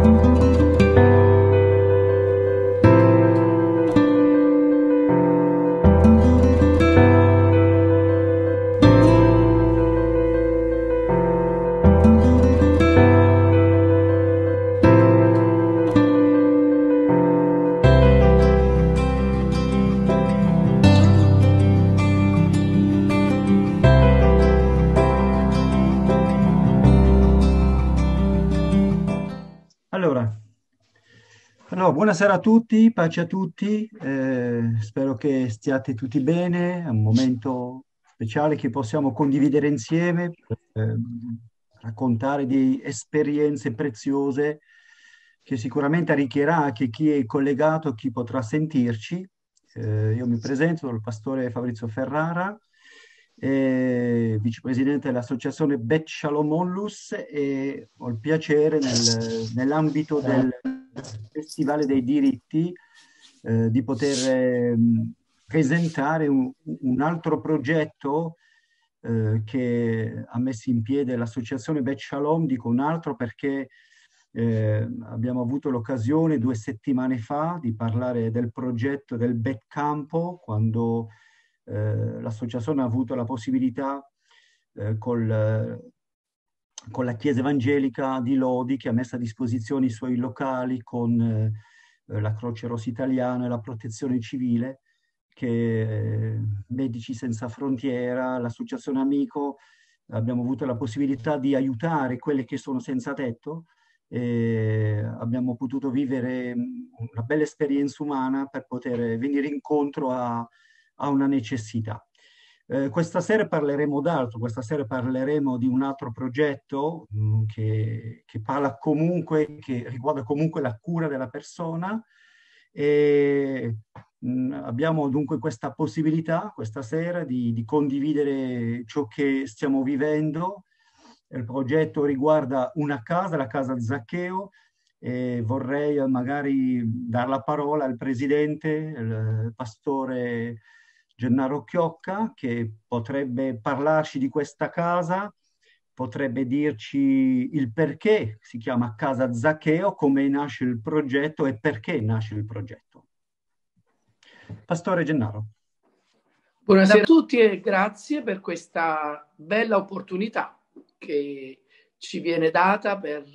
Buonasera a tutti, pace a tutti, spero che stiate tutti bene, è un momento speciale che possiamo condividere insieme, raccontare di esperienze preziose che sicuramente arricchirà anche chi è collegato, chi potrà sentirci. Io mi presento, sono il pastore Fabrizio Ferrara, vicepresidente dell'associazione Bet Shalom Onlus, e ho il piacere nell'ambito del Festivale dei diritti di poter presentare un altro progetto che ha messo in piedi l'associazione Bet Shalom. Dico un altro perché abbiamo avuto l'occasione 2 settimane fa di parlare del progetto del Bet Campo, quando l'associazione ha avuto la possibilità con la Chiesa Evangelica di Lodi, che ha messo a disposizione i suoi locali con la Croce Rossa Italiana e la Protezione Civile, che Medici Senza Frontiera, l'Associazione Amico, abbiamo avuto la possibilità di aiutare quelli che sono senza tetto, e abbiamo potuto vivere una bella esperienza umana per poter venire incontro a una necessità. Questa sera parleremo d'altro, questa sera parleremo di un altro progetto che parla comunque, che riguarda comunque la cura della persona, e abbiamo dunque questa possibilità questa sera di condividere ciò che stiamo vivendo. Il progetto riguarda una casa, la casa Zaccheo, e vorrei magari dare la parola al presidente, il pastore Gennaro Chiocca, che potrebbe parlarci di questa casa, potrebbe dirci il perché si chiama Casa Zaccheo, come nasce il progetto e perché nasce il progetto. Pastore Gennaro. Buonasera a tutti e grazie per questa bella opportunità che ci viene data per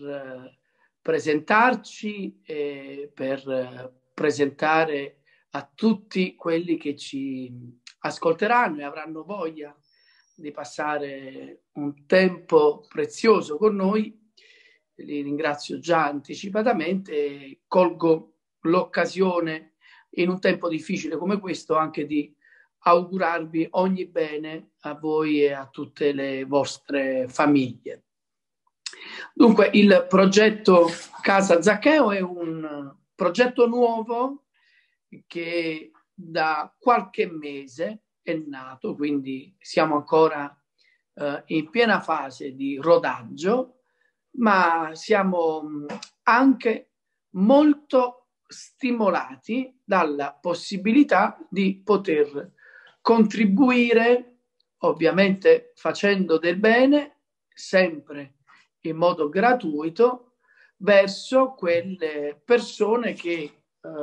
presentarci e per presentare a tutti quelli che ci ascolteranno e avranno voglia di passare un tempo prezioso con noi. Li ringrazio già anticipatamente e colgo l'occasione in un tempo difficile come questo anche di augurarvi ogni bene a voi e a tutte le vostre famiglie. Dunque, il progetto Casa Zaccheo è un progetto nuovo che da qualche mese è nato, quindi siamo ancora in piena fase di rodaggio, ma siamo anche molto stimolati dalla possibilità di poter contribuire, ovviamente facendo del bene, sempre in modo gratuito, verso quelle persone che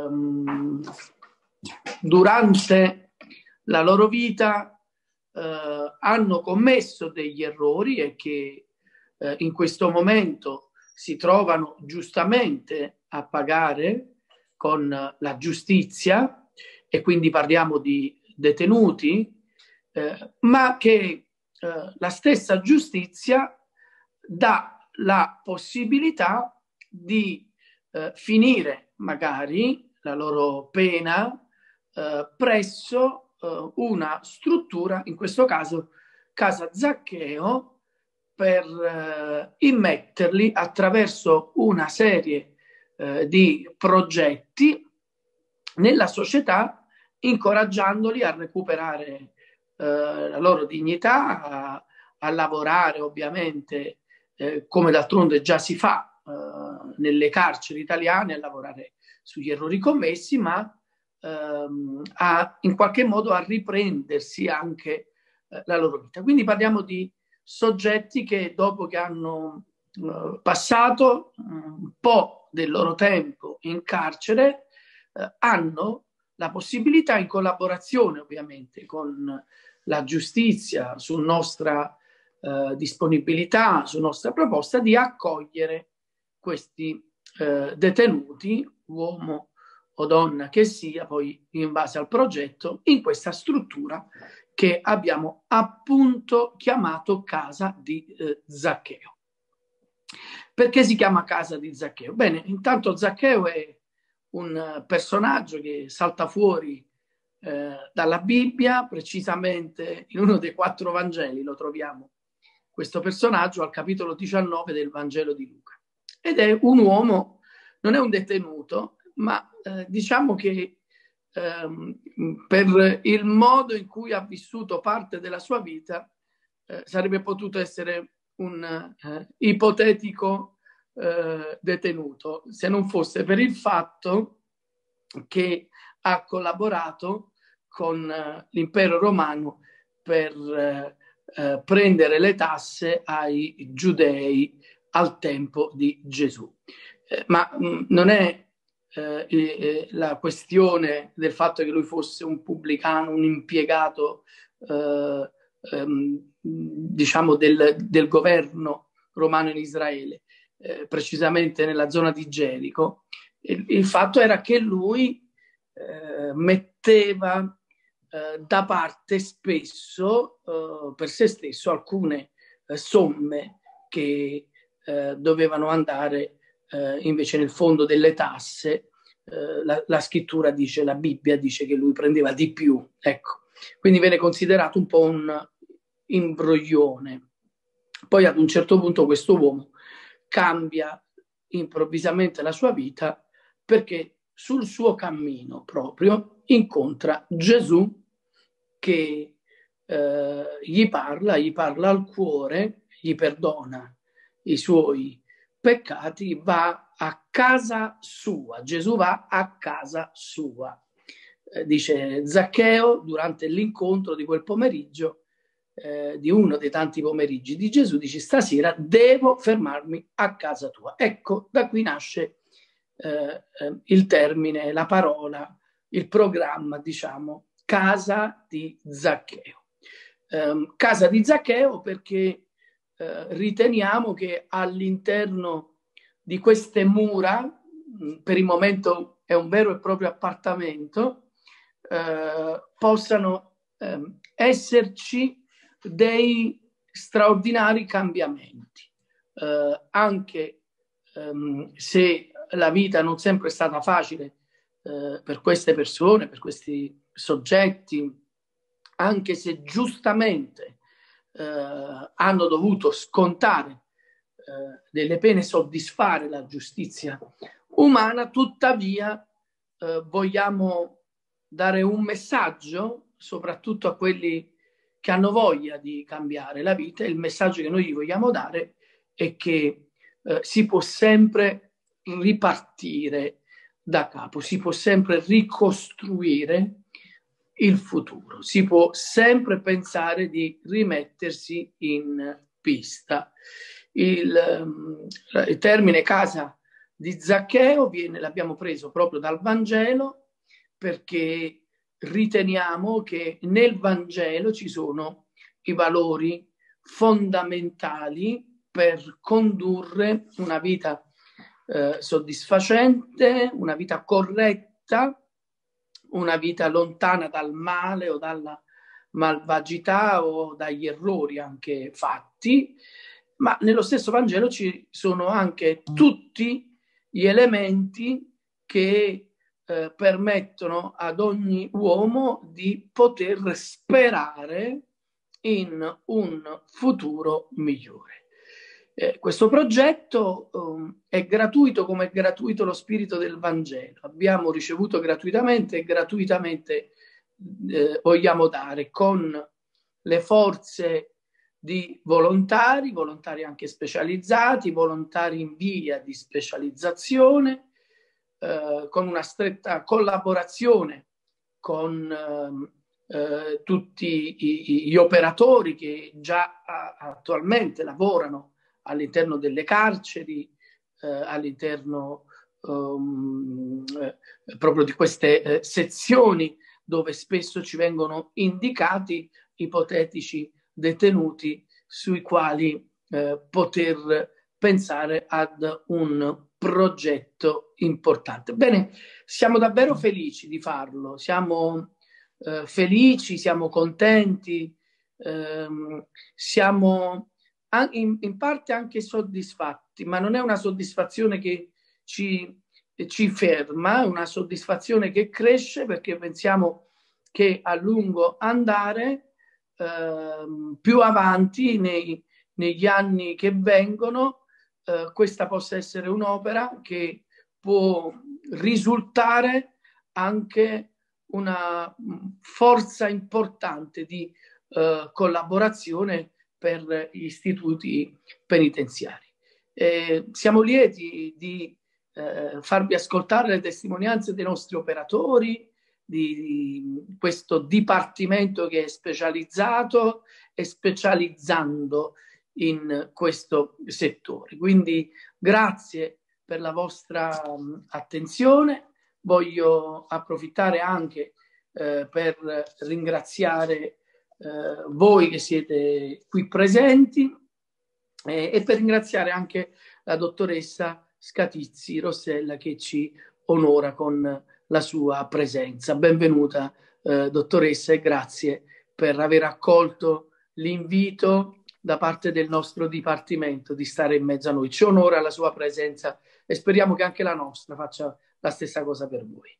durante la loro vita hanno commesso degli errori e che in questo momento si trovano giustamente a pagare con la giustizia, e quindi parliamo di detenuti, ma che la stessa giustizia dà la possibilità di finire magari la loro pena presso una struttura, in questo caso Casa Zaccheo, per immetterli attraverso una serie di progetti nella società, incoraggiandoli a recuperare la loro dignità, a lavorare ovviamente come d'altronde già si fa nelle carceri italiane, a lavorare sugli errori commessi, ma in qualche modo a riprendersi anche la loro vita. Quindi parliamo di soggetti che dopo che hanno passato un po' del loro tempo in carcere hanno la possibilità, in collaborazione ovviamente con la giustizia, su nostra disponibilità, su nostra proposta, di accogliere questi detenuti, uomo o donna che sia, poi in base al progetto, in questa struttura che abbiamo appunto chiamato Casa di Zaccheo. Perché si chiama Casa di Zaccheo? Bene, intanto Zaccheo è un personaggio che salta fuori dalla Bibbia, precisamente in uno dei 4 Vangeli lo troviamo, questo personaggio al capitolo 19 del Vangelo di Luca. Ed è un uomo, non è un detenuto, ma diciamo che per il modo in cui ha vissuto parte della sua vita sarebbe potuto essere un ipotetico detenuto, se non fosse per il fatto che ha collaborato con l'impero romano per prendere le tasse ai giudei al tempo di Gesù. Ma non è la questione del fatto che lui fosse un pubblicano, un impiegato diciamo del governo romano in Israele, precisamente nella zona di Gerico. Il fatto era che lui metteva da parte spesso per se stesso alcune somme che dovevano andare invece nel fondo delle tasse. La scrittura dice, la Bibbia dice che lui prendeva di più, ecco. Quindi viene considerato un po' un imbroglione. Poi ad un certo punto questo uomo cambia improvvisamente la sua vita, perché sul suo cammino proprio incontra Gesù che gli parla al cuore, gli perdona i suoi peccati, va a casa sua. Gesù va a casa sua. Dice Zaccheo durante l'incontro di quel pomeriggio, di uno dei tanti pomeriggi di Gesù, dice: stasera devo fermarmi a casa tua. Ecco, da qui nasce il termine, la parola, il programma, diciamo, Casa di Zaccheo. Casa di Zaccheo perché riteniamo che all'interno di queste mura, per il momento è un vero e proprio appartamento, possano esserci dei straordinari cambiamenti, anche se la vita non sempre è stata facile per queste persone, per questi soggetti, anche se giustamente hanno dovuto scontare delle pene, soddisfare la giustizia umana. Tuttavia vogliamo dare un messaggio soprattutto a quelli che hanno voglia di cambiare la vita. Il messaggio che noi gli vogliamo dare è che si può sempre ripartire da capo, si può sempre ricostruire il futuro, si può sempre pensare di rimettersi in pista. Il termine casa di Zaccheo l'abbiamo preso proprio dal Vangelo, perché riteniamo che nel Vangelo ci sono i valori fondamentali per condurre una vita soddisfacente, una vita corretta, una vita lontana dal male o dalla malvagità o dagli errori anche fatti. Ma nello stesso Vangelo ci sono anche tutti gli elementi che permettono ad ogni uomo di poter sperare in un futuro migliore. Questo progetto è gratuito, come è gratuito lo spirito del Vangelo. Abbiamo ricevuto gratuitamente e gratuitamente vogliamo dare, con le forze di volontari anche specializzati, volontari in via di specializzazione, con una stretta collaborazione con tutti gli operatori che già attualmente lavorano all'interno delle carceri, all'interno proprio di queste sezioni dove spesso ci vengono indicati ipotetici detenuti sui quali poter pensare ad un progetto importante. Bene, siamo davvero felici di farlo, siamo felici, siamo contenti, siamo in parte anche soddisfatti, ma non è una soddisfazione che ci ferma, è una soddisfazione che cresce perché pensiamo che a lungo andare, più avanti negli anni che vengono, questa possa essere un'opera che può risultare anche una forza importante di collaborazione per gli istituti penitenziari. Siamo lieti di farvi ascoltare le testimonianze dei nostri operatori, di questo dipartimento che è specializzato e specializzando in questo settore. Quindi grazie per la vostra attenzione. Voglio approfittare anche per ringraziare voi che siete qui presenti e per ringraziare anche la dottoressa Scatizzi Rossella che ci onora con la sua presenza. Benvenuta dottoressa e grazie per aver accolto l'invito da parte del nostro dipartimento di stare in mezzo a noi. Ci onora la sua presenza e speriamo che anche la nostra faccia la stessa cosa per voi.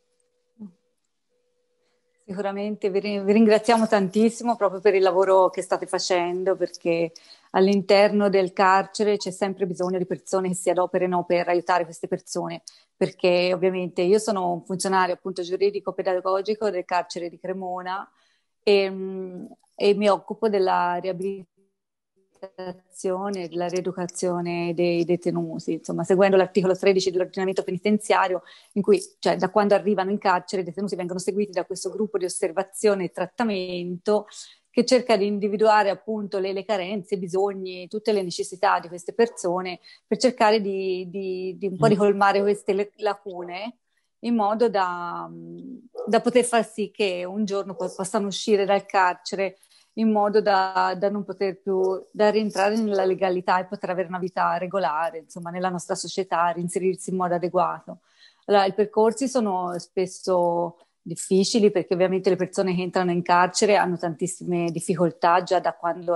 Sicuramente vi ringraziamo tantissimo proprio per il lavoro che state facendo, perché all'interno del carcere c'è sempre bisogno di persone che si adoperino per aiutare queste persone, perché ovviamente io sono un funzionario appunto giuridico-pedagogico del carcere di Cremona e mi occupo della riabilitazione, della rieducazione dei detenuti, insomma seguendo l'articolo 13 dell'ordinamento penitenziario, in cui cioè, da quando arrivano in carcere i detenuti vengono seguiti da questo gruppo di osservazione e trattamento che cerca di individuare appunto le carenze, i bisogni, tutte le necessità di queste persone per cercare di un po' di colmare queste lacune in modo da poter far sì che un giorno possano uscire dal carcere in modo da non poter più da rientrare nella legalità e poter avere una vita regolare, insomma, nella nostra società, reinserirsi in modo adeguato. Allora, i percorsi sono spesso difficili perché ovviamente le persone che entrano in carcere hanno tantissime difficoltà già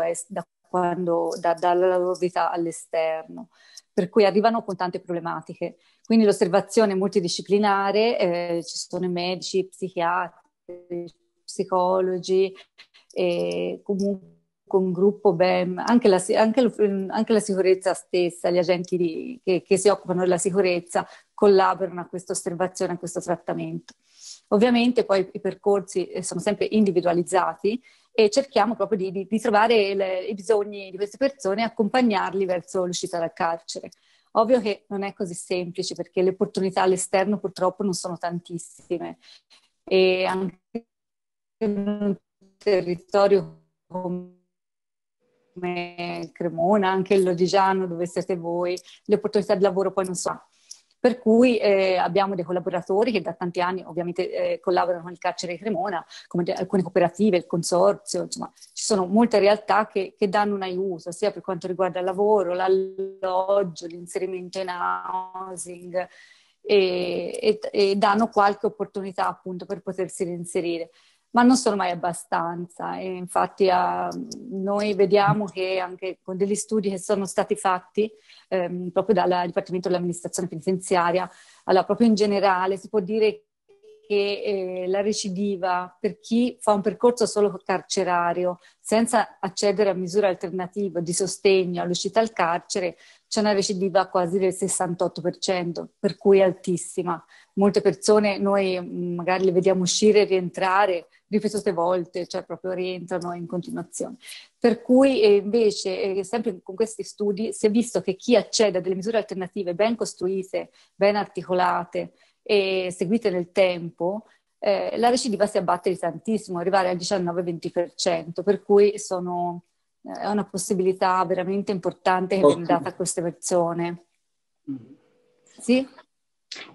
dalla loro vita all'esterno, per cui arrivano con tante problematiche. Quindi l'osservazione multidisciplinare, ci sono i medici, psichiatri, psicologi, e comunque un gruppo ben, anche la sicurezza stessa, gli agenti che si occupano della sicurezza collaborano a questa osservazione, a questo trattamento. Ovviamente poi i percorsi sono sempre individualizzati e cerchiamo proprio di trovare i bisogni di queste persone e accompagnarli verso l'uscita dal carcere. Ovvio che non è così semplice perché le opportunità all'esterno purtroppo non sono tantissime e anche in un territorio come Cremona, il Lodigiano dove siete voi, le opportunità di lavoro poi non sono. Per cui abbiamo dei collaboratori che da tanti anni ovviamente collaborano con il carcere di Cremona, come alcune cooperative, il consorzio, insomma ci sono molte realtà che danno un aiuto sia per quanto riguarda il lavoro, l'alloggio, l'inserimento in housing e danno qualche opportunità appunto per potersi reinserire. Ma non sono mai abbastanza e infatti noi vediamo che anche con degli studi che sono stati fatti proprio dal Dipartimento dell'Amministrazione Penitenziaria, allora proprio in generale si può dire che la recidiva per chi fa un percorso solo carcerario senza accedere a misure alternative di sostegno all'uscita dal carcere c'è una recidiva quasi del 68%, per cui è altissima. Molte persone noi magari le vediamo uscire e rientrare ripetute volte, cioè proprio rientrano in continuazione. Per cui invece, sempre con questi studi, si è visto che chi accede a delle misure alternative ben costruite, ben articolate e seguite nel tempo, la recidiva si abbatte di tantissimo, arrivare al 19-20%, per cui è una possibilità veramente importante che viene data a queste persone. Sì?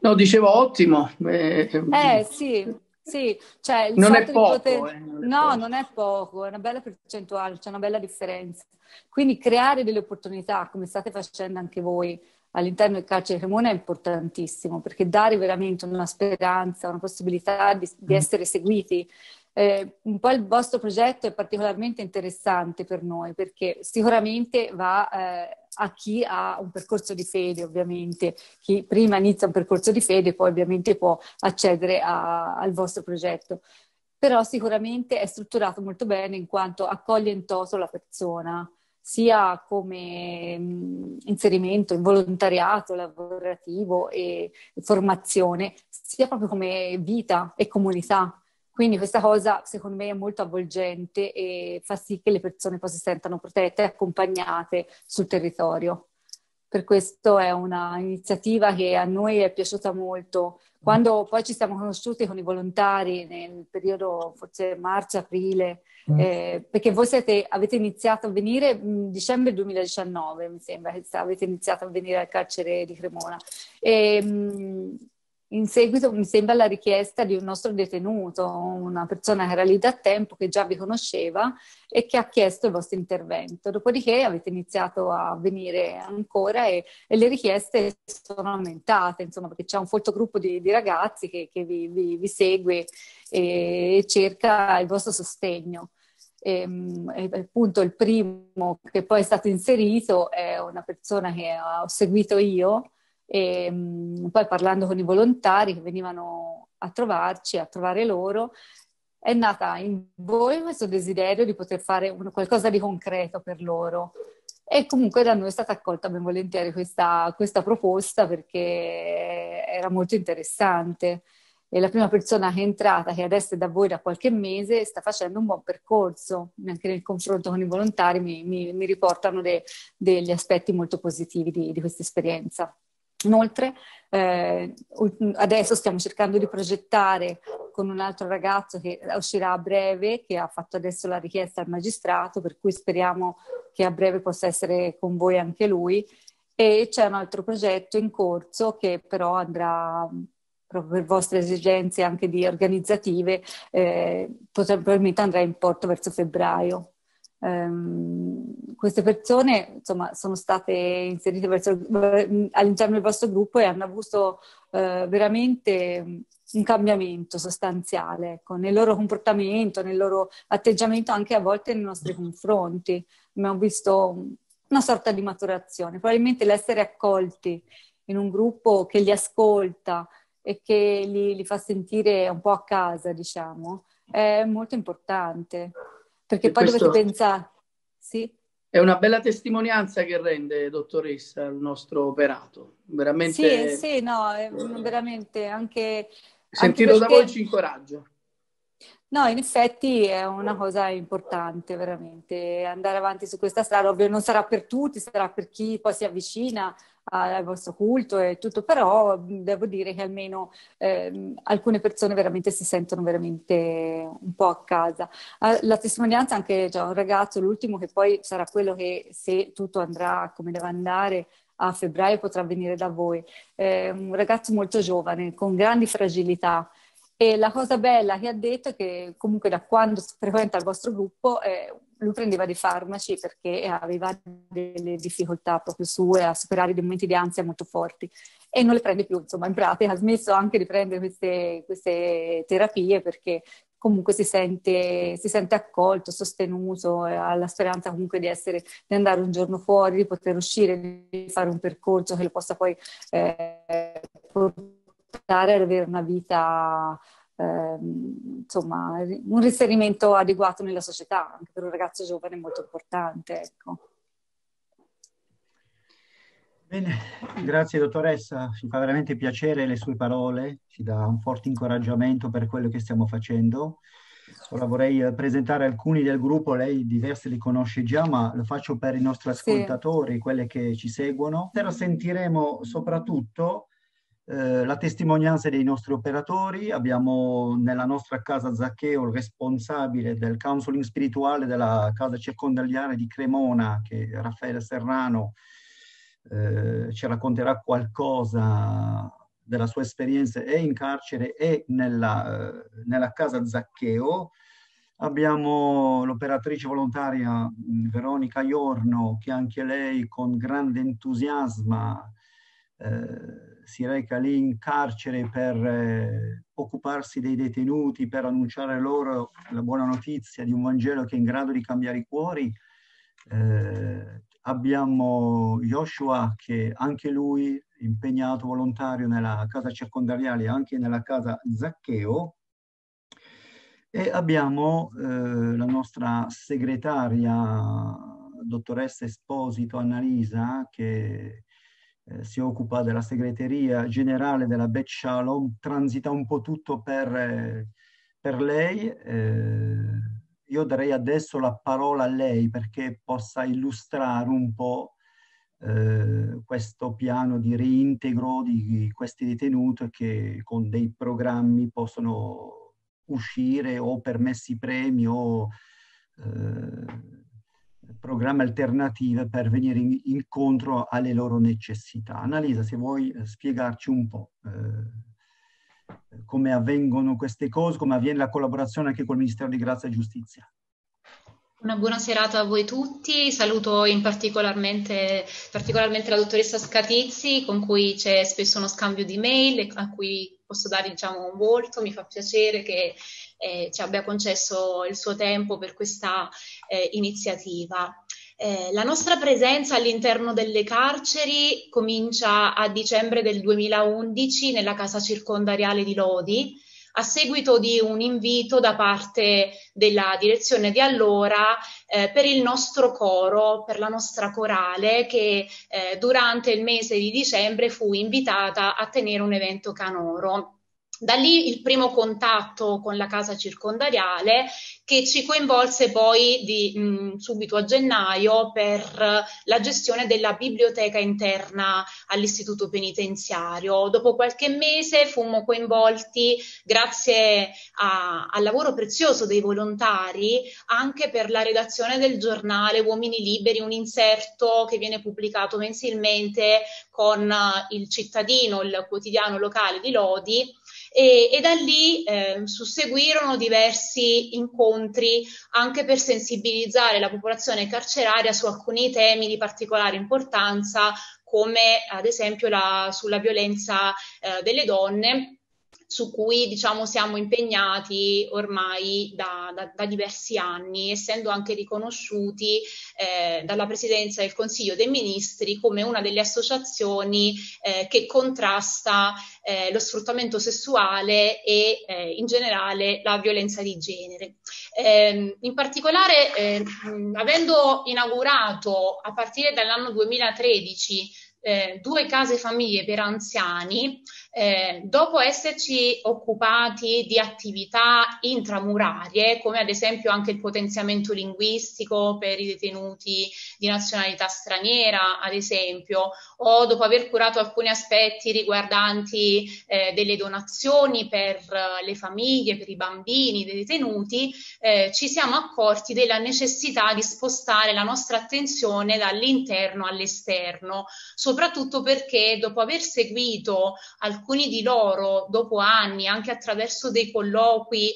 No, dicevo ottimo. Sì, sì, cioè il Non fatto è di poco. poter... No, non è poco, è una bella percentuale, c'è una bella differenza. Quindi creare delle opportunità, come state facendo anche voi all'interno del carcere di Cremona, è importantissimo, perché dare veramente una speranza, una possibilità di essere seguiti. Un po' il vostro progetto è particolarmente interessante per noi, perché sicuramente va a chi ha un percorso di fede, ovviamente. Chi prima inizia un percorso di fede, poi ovviamente può accedere al vostro progetto. Però sicuramente è strutturato molto bene in quanto accoglie in toto la persona, sia come inserimento in volontariato, lavorativo e formazione, sia proprio come vita e comunità. Quindi questa cosa secondo me è molto avvolgente e fa sì che le persone poi si sentano protette e accompagnate sul territorio. Per questo è una iniziativa che a noi è piaciuta molto. Quando poi ci siamo conosciuti con i volontari nel periodo forse marzo-aprile, perché voi avete iniziato a venire dicembre 2019, mi sembra che avete iniziato a venire al carcere di Cremona. In seguito mi sembra la richiesta di un nostro detenuto, una persona che era lì da tempo, che già vi conosceva e che ha chiesto il vostro intervento. Dopodiché avete iniziato a venire ancora e le richieste sono aumentate, insomma, perché c'è un folto gruppo di ragazzi che vi segue e cerca il vostro sostegno. E appunto il primo che poi è stato inserito è una persona che ho seguito io. E poi parlando con i volontari che venivano a trovarci, a trovare loro, è nata in voi questo desiderio di poter fare qualcosa di concreto per loro. E comunque da noi è stata accolta ben volentieri questa proposta perché era molto interessante. E la prima persona che è entrata, che adesso è da voi da qualche mese, sta facendo un buon percorso. Anche nel confronto con i volontari mi riportano degli aspetti molto positivi di questa esperienza. Inoltre, adesso stiamo cercando di progettare con un altro ragazzo che uscirà a breve, che ha fatto adesso la richiesta al magistrato, per cui speriamo che a breve possa essere con voi anche lui. E c'è un altro progetto in corso che però andrà, proprio per vostre esigenze anche di organizzative, probabilmente andrà in porto verso febbraio. Queste persone insomma sono state inserite all'interno del vostro gruppo e hanno avuto veramente un cambiamento sostanziale, ecco, nel loro comportamento, nel loro atteggiamento, anche a volte nei nostri confronti. Abbiamo visto una sorta di maturazione, probabilmente l'essere accolti in un gruppo che li ascolta e che li fa sentire un po' a casa, diciamo, è molto importante. Perché poi dovete pensare, sì? È una bella testimonianza che rende, dottoressa, il nostro operato. Veramente... Sì, no, è veramente anche Sentirlo perché... da voi ci incoraggia. No, in effetti è una cosa importante, veramente, andare avanti su questa strada. Ovvio non sarà per tutti, sarà per chi poi si avvicina al vostro culto e tutto, però devo dire che almeno alcune persone veramente si sentono veramente un po' a casa. La testimonianza anche già un ragazzo, l'ultimo che poi sarà quello che, se tutto andrà come deve andare, a febbraio potrà venire da voi. Un ragazzo molto giovane, con grandi fragilità. E la cosa bella che ha detto è che comunque da quando frequenta il vostro gruppo lui prendeva dei farmaci perché aveva delle difficoltà proprio sue a superare dei momenti di ansia molto forti e non le prende più, insomma in pratica ha smesso anche di prendere queste terapie perché comunque si sente accolto, sostenuto, ha la speranza comunque di andare un giorno fuori, di poter uscire, di fare un percorso che lo possa poi portare ad avere una vita, insomma, un riferimento adeguato nella società, anche per un ragazzo giovane è molto importante, ecco. Bene, grazie dottoressa, ci fa veramente piacere le sue parole, ci dà un forte incoraggiamento per quello che stiamo facendo. Ora vorrei presentare alcuni del gruppo, lei diversi li conosce già, ma lo faccio per i nostri ascoltatori, quelli che ci seguono. Però sentiremo soprattutto la testimonianza dei nostri operatori. Abbiamo nella nostra casa Zaccheo, il responsabile del counseling spirituale della casa circondariale di Cremona, che è Raffaele Serrano. Ci racconterà qualcosa della sua esperienza e in carcere e nella casa Zaccheo. Abbiamo l'operatrice volontaria Veronica Iorno, che anche lei con grande entusiasmo si reca lì in carcere per occuparsi dei detenuti, per annunciare loro la buona notizia di un Vangelo che è in grado di cambiare i cuori. Abbiamo Joshua, che anche lui impegnato volontario nella casa circondariale, anche nella casa Zaccheo. E abbiamo la nostra segretaria, dottoressa Esposito Annalisa, che si occupa della segreteria generale della Bet Shalom, transita un po' tutto per lei. Io darei adesso la parola a lei perché possa illustrare un po' questo piano di reintegro di questi detenuti che con dei programmi possono uscire, o permessi premi o programmi alternativi per venire incontro alle loro necessità. Annalisa, se vuoi spiegarci un po' come avvengono queste cose, come avviene la collaborazione anche col Ministero di Grazia e Giustizia. Una buona serata a voi tutti, saluto particolarmente la dottoressa Scatizzi, con cui c'è spesso uno scambio di mail, a cui posso dare un volto. Mi fa piacere che ci abbia concesso il suo tempo per questa iniziativa. La nostra presenza all'interno delle carceri comincia a dicembre del 2011 nella casa circondariale di Lodi, a seguito di un invito da parte della direzione di allora per il nostro coro, per la nostra corale, che durante il mese di dicembre fu invitata a tenere un evento canoro. Da lì il primo contatto con la casa circondariale, che ci coinvolse poi subito a gennaio per la gestione della biblioteca interna all'istituto penitenziario. Dopo qualche mese fummo coinvolti, grazie al lavoro prezioso dei volontari, anche per la redazione del giornale Uomini Liberi, un inserto che viene pubblicato mensilmente con Il Cittadino, il quotidiano locale di Lodi. E da lì susseguirono diversi incontri anche per sensibilizzare la popolazione carceraria su alcuni temi di particolare importanza, come ad esempio sulla violenza delle donne, su cui siamo impegnati ormai da diversi anni, essendo anche riconosciuti dalla Presidenza del Consiglio dei Ministri come una delle associazioni che contrasta lo sfruttamento sessuale e in generale la violenza di genere. In particolare, avendo inaugurato a partire dall'anno 2013 2 case famiglie per anziani, dopo esserci occupati di attività intramurarie, come ad esempio anche il potenziamento linguistico per i detenuti di nazionalità straniera, ad esempio, o dopo aver curato alcuni aspetti riguardanti delle donazioni per le famiglie, per i bambini dei detenuti, ci siamo accorti della necessità di spostare la nostra attenzione dall'interno all'esterno, soprattutto perché dopo aver seguito alcuni di loro dopo anni, anche attraverso dei colloqui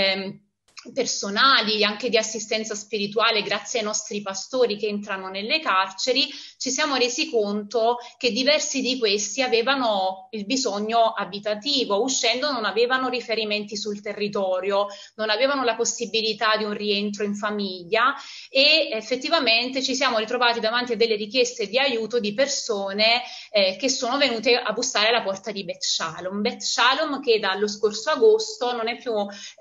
personali, anche di assistenza spirituale, grazie ai nostri pastori che entrano nelle carceri, ci siamo resi conto che diversi di questi avevano il bisogno abitativo, uscendo non avevano riferimenti sul territorio, non avevano la possibilità di un rientro in famiglia, e effettivamente ci siamo ritrovati davanti a delle richieste di aiuto di persone che sono venute a bussare alla porta di Bet Shalom. Bet Shalom, che dallo scorso agosto non è più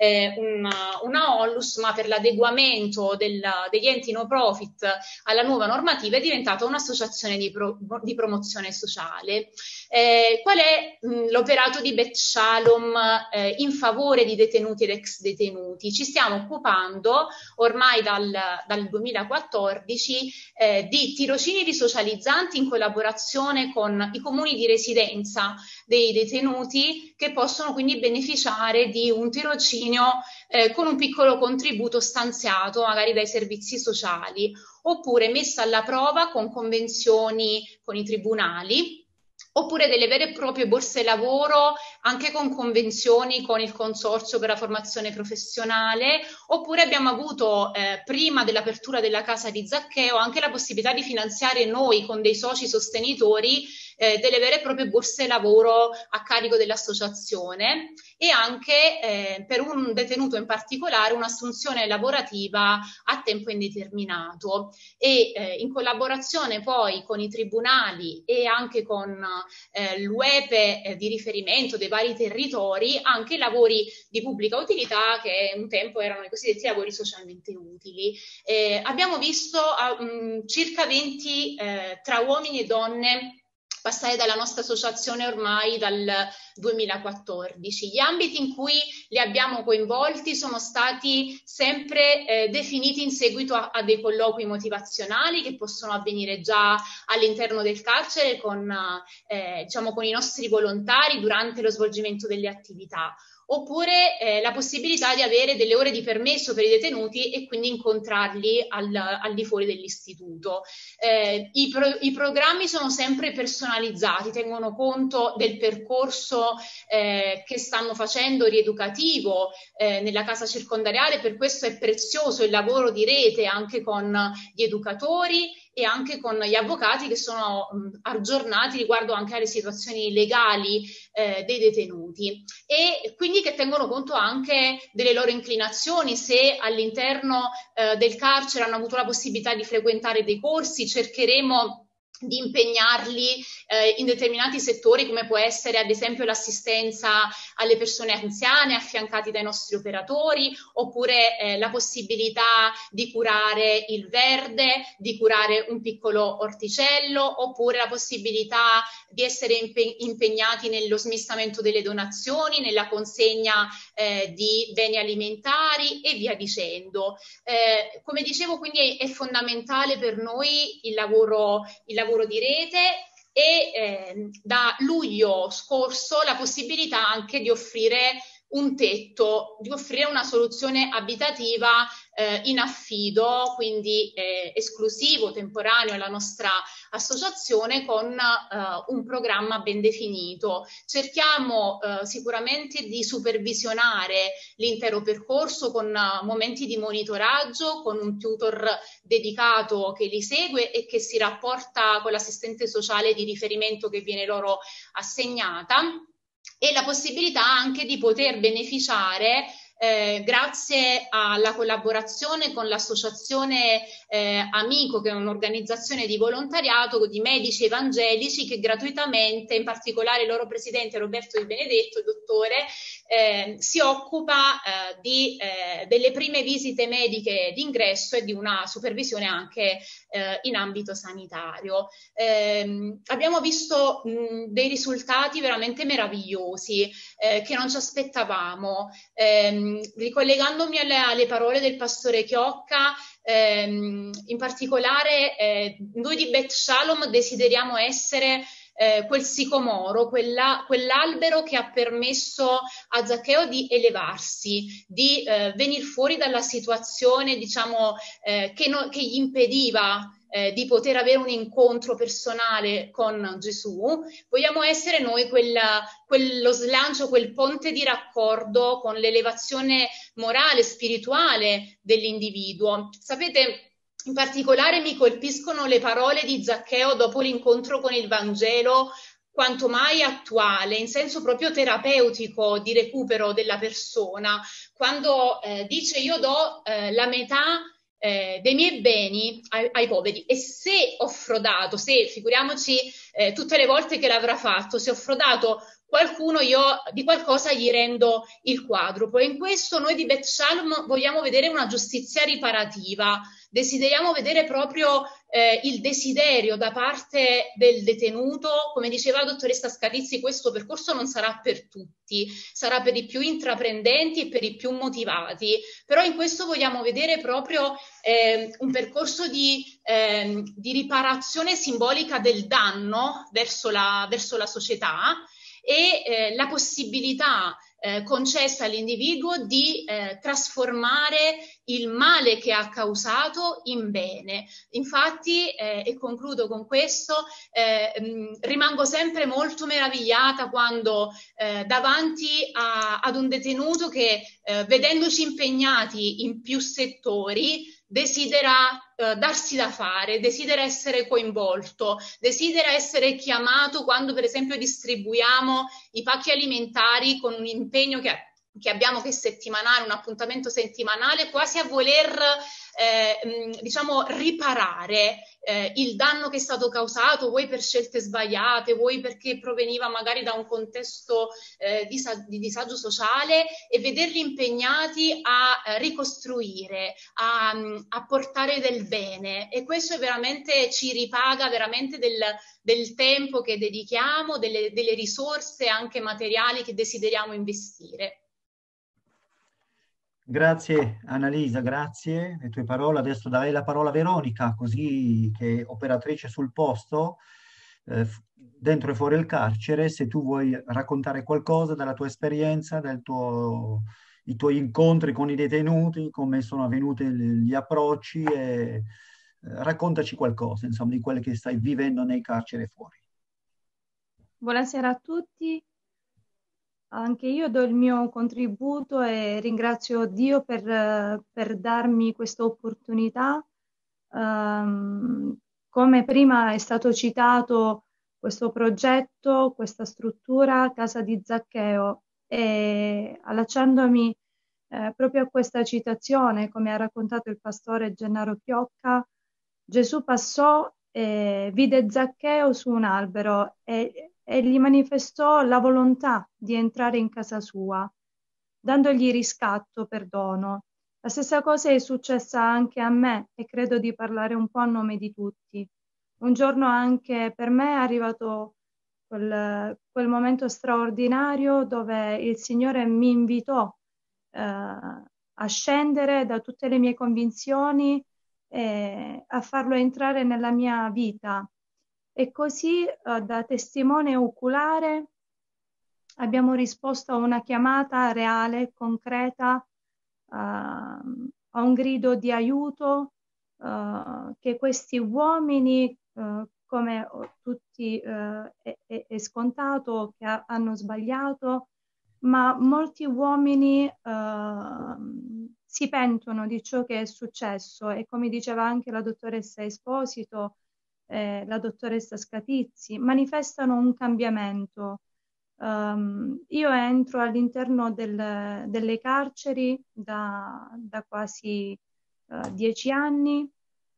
una onlus, ma per l'adeguamento degli enti no profit alla nuova normativa è diventata un'associazione di promozione sociale. Qual è l'operato di Bet Shalom in favore di detenuti ed ex detenuti? Ci stiamo occupando ormai dal 2014 di tirocini risocializzanti in collaborazione con i comuni di residenza dei detenuti, che possono quindi beneficiare di un tirocinio con un piccolo contributo stanziato magari dai servizi sociali, oppure messa alla prova con convenzioni con i tribunali, oppure delle vere e proprie borse lavoro anche con convenzioni con il Consorzio per la formazione professionale, oppure abbiamo avuto prima dell'apertura della casa di Zaccheo anche la possibilità di finanziare noi con dei soci sostenitori delle vere e proprie borse lavoro a carico dell'associazione, e anche per un detenuto in particolare un'assunzione lavorativa a tempo indeterminato, e in collaborazione poi con i tribunali e anche con l'UEPE di riferimento dei vari territori, anche lavori di pubblica utilità che un tempo erano i cosiddetti lavori socialmente utili. Abbiamo visto circa 20 tra uomini e donne passare dalla nostra associazione ormai dal 2014. Gli ambiti in cui li abbiamo coinvolti sono stati sempre definiti in seguito a dei colloqui motivazionali che possono avvenire già all'interno del carcere con i nostri volontari durante lo svolgimento delle attività, oppure la possibilità di avere delle ore di permesso per i detenuti e quindi incontrarli al di fuori dell'istituto. I programmi sono sempre personalizzati, tengono conto del percorso che stanno facendo rieducativo nella casa circondariale, per questo è prezioso il lavoro di rete anche con gli educatori e anche con gli avvocati che sono aggiornati riguardo anche alle situazioni legali dei detenuti, e quindi che tengono conto anche delle loro inclinazioni. Se all'interno del carcere hanno avuto la possibilità di frequentare dei corsi, cercheremo di impegnarli in determinati settori, come può essere ad esempio l'assistenza alle persone anziane affiancati dai nostri operatori, oppure la possibilità di curare il verde, di curare un piccolo orticello, oppure la possibilità di essere impegnati nello smistamento delle donazioni, nella consegna di beni alimentari e via dicendo. Come dicevo, quindi è fondamentale per noi il lavoro di rete, e da luglio scorso la possibilità anche di offrire un tetto, di offrire una soluzione abitativa in affido, quindi esclusivo, temporaneo alla nostra associazione, con un programma ben definito. Cerchiamo sicuramente di supervisionare l'intero percorso con momenti di monitoraggio, con un tutor dedicato che li segue e che si rapporta con l'assistente sociale di riferimento che viene loro assegnata, e la possibilità anche di poter beneficiare grazie alla collaborazione con l'associazione Amico, che è un'organizzazione di volontariato di medici evangelici che gratuitamente, in particolare il loro presidente Roberto Di Benedetto, il dottore, si occupa delle prime visite mediche d'ingresso e di una supervisione anche in ambito sanitario. Abbiamo visto dei risultati veramente meravigliosi che non ci aspettavamo. Ricollegandomi alle parole del pastore Chiocca, in particolare noi di Beth Shalom desideriamo essere quel sicomoro, quell'albero che ha permesso a Zaccheo di elevarsi, di venire fuori dalla situazione, diciamo, che gli impediva di poter avere un incontro personale con Gesù. Vogliamo essere noi quello slancio, quel ponte di raccordo con l'elevazione morale, spirituale dell'individuo. Sapete, in particolare mi colpiscono le parole di Zaccheo dopo l'incontro con il Vangelo, quanto mai attuale, in senso proprio terapeutico di recupero della persona, quando dice: io do la metà dei miei beni ai poveri, e se ho frodato, figuriamoci tutte le volte che l'avrà fatto, se ho frodato qualcuno, io di qualcosa gli rendo il quadruplo. E in questo noi di Beth Shalom vogliamo vedere una giustizia riparativa, desideriamo vedere proprio il desiderio da parte del detenuto. Come diceva la dottoressa Scatizzi, questo percorso non sarà per tutti, sarà per i più intraprendenti e per i più motivati, però in questo vogliamo vedere proprio un percorso di riparazione simbolica del danno verso la società, e la possibilità concessa all'individuo di trasformare il male che ha causato in bene. Infatti, e concludo con questo, rimango sempre molto meravigliata quando davanti ad un detenuto che, vedendoci impegnati in più settori, desidera darsi da fare, desidera essere coinvolto, desidera essere chiamato quando per esempio distribuiamo i pacchi alimentari con un impegno che abbiamo, che è settimanale, un appuntamento settimanale, quasi a voler diciamo riparare il danno che è stato causato, vuoi per scelte sbagliate, vuoi perché proveniva magari da un contesto di disagio sociale, e vederli impegnati a ricostruire, a portare del bene. E questo è veramente, ci ripaga veramente del tempo che dedichiamo, delle risorse anche materiali che desideriamo investire. Grazie Annalisa, grazie le tue parole. Adesso darei la parola a Veronica, così che è operatrice sul posto, dentro e fuori il carcere, se tu vuoi raccontare qualcosa della tua esperienza, i tuoi incontri con i detenuti, come sono avvenuti gli approcci, e raccontaci qualcosa, insomma, di quello che stai vivendo nei carceri fuori. Buonasera a tutti. Anche io do il mio contributo e ringrazio Dio per darmi questa opportunità. Come prima è stato citato, questo progetto, questa struttura Casa di Zaccheo, e allacciandomi proprio a questa citazione, come ha raccontato il pastore Gennaro Chiocca, Gesù passò e vide Zaccheo su un albero e gli manifestò la volontà di entrare in casa sua, dandogli riscatto, perdono. La stessa cosa è successa anche a me, e credo di parlare un po' a nome di tutti. Un giorno anche per me è arrivato quel momento straordinario dove il Signore mi invitò a scendere da tutte le mie convinzioni e a farlo entrare nella mia vita. E così, da testimone oculare, abbiamo risposto a una chiamata reale, concreta, a un grido di aiuto che questi uomini, come tutti è scontato, che hanno sbagliato, ma molti uomini si pentono di ciò che è successo, e come diceva anche la dottoressa Esposito, la dottoressa Scatizzi, manifestano un cambiamento. Io entro all'interno delle carceri da quasi 10 anni,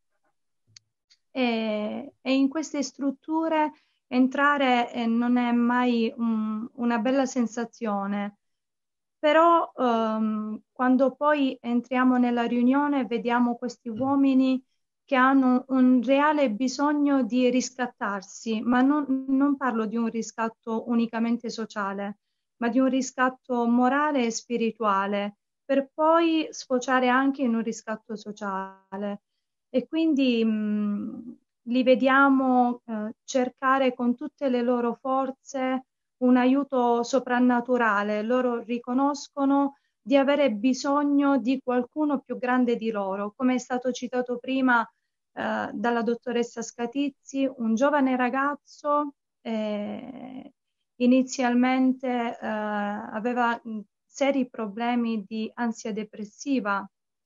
e in queste strutture entrare non è mai una bella sensazione, però quando poi entriamo nella riunione vediamo questi uomini che hanno un reale bisogno di riscattarsi, ma non parlo di un riscatto unicamente sociale, ma di un riscatto morale e spirituale, per poi sfociare anche in un riscatto sociale. E quindi li vediamo cercare con tutte le loro forze un aiuto soprannaturale. Loro riconoscono di avere bisogno di qualcuno più grande di loro, come è stato citato prima dalla dottoressa Scatizzi, un giovane ragazzo inizialmente aveva seri problemi di ansia depressiva,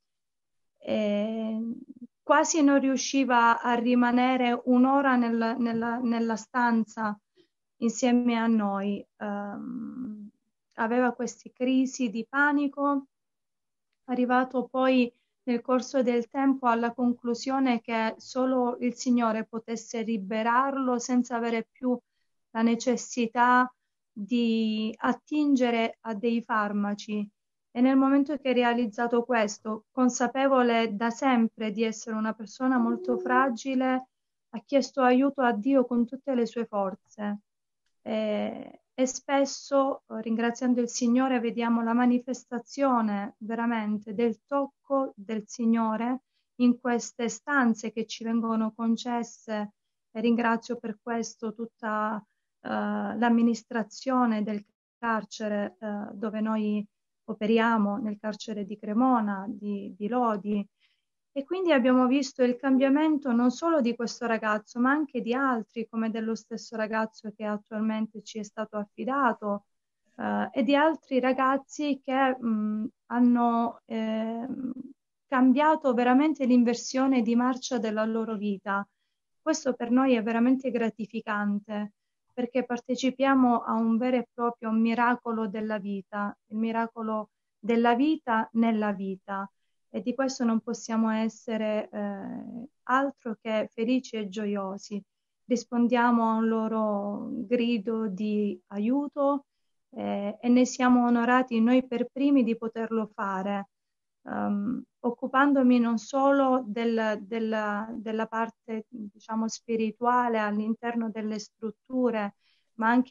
quasi non riusciva a rimanere un'ora nella stanza insieme a noi. Aveva queste crisi di panico, arrivato poi nel corso del tempo alla conclusione che solo il Signore potesse liberarlo senza avere più la necessità di attingere a dei farmaci. E nel momento che ha realizzato questo, consapevole da sempre di essere una persona molto fragile, ha chiesto aiuto a Dio con tutte le sue forze. E spesso, ringraziando il Signore, vediamo la manifestazione veramente del tocco del Signore in queste stanze che ci vengono concesse, e ringrazio per questo tutta l'amministrazione del carcere dove noi operiamo, nel carcere di Cremona, di Lodi, e quindi abbiamo visto il cambiamento non solo di questo ragazzo, ma anche di altri, come dello stesso ragazzo che attualmente ci è stato affidato, e di altri ragazzi che hanno cambiato veramente l'inversione di marcia della loro vita. Questo per noi è veramente gratificante, perché partecipiamo a un vero e proprio miracolo della vita, il miracolo della vita nella vita. E di questo non possiamo essere altro che felici e gioiosi. Rispondiamo a un loro grido di aiuto e ne siamo onorati noi per primi di poterlo fare, occupandomi non solo della parte, diciamo, spirituale all'interno delle strutture, ma anche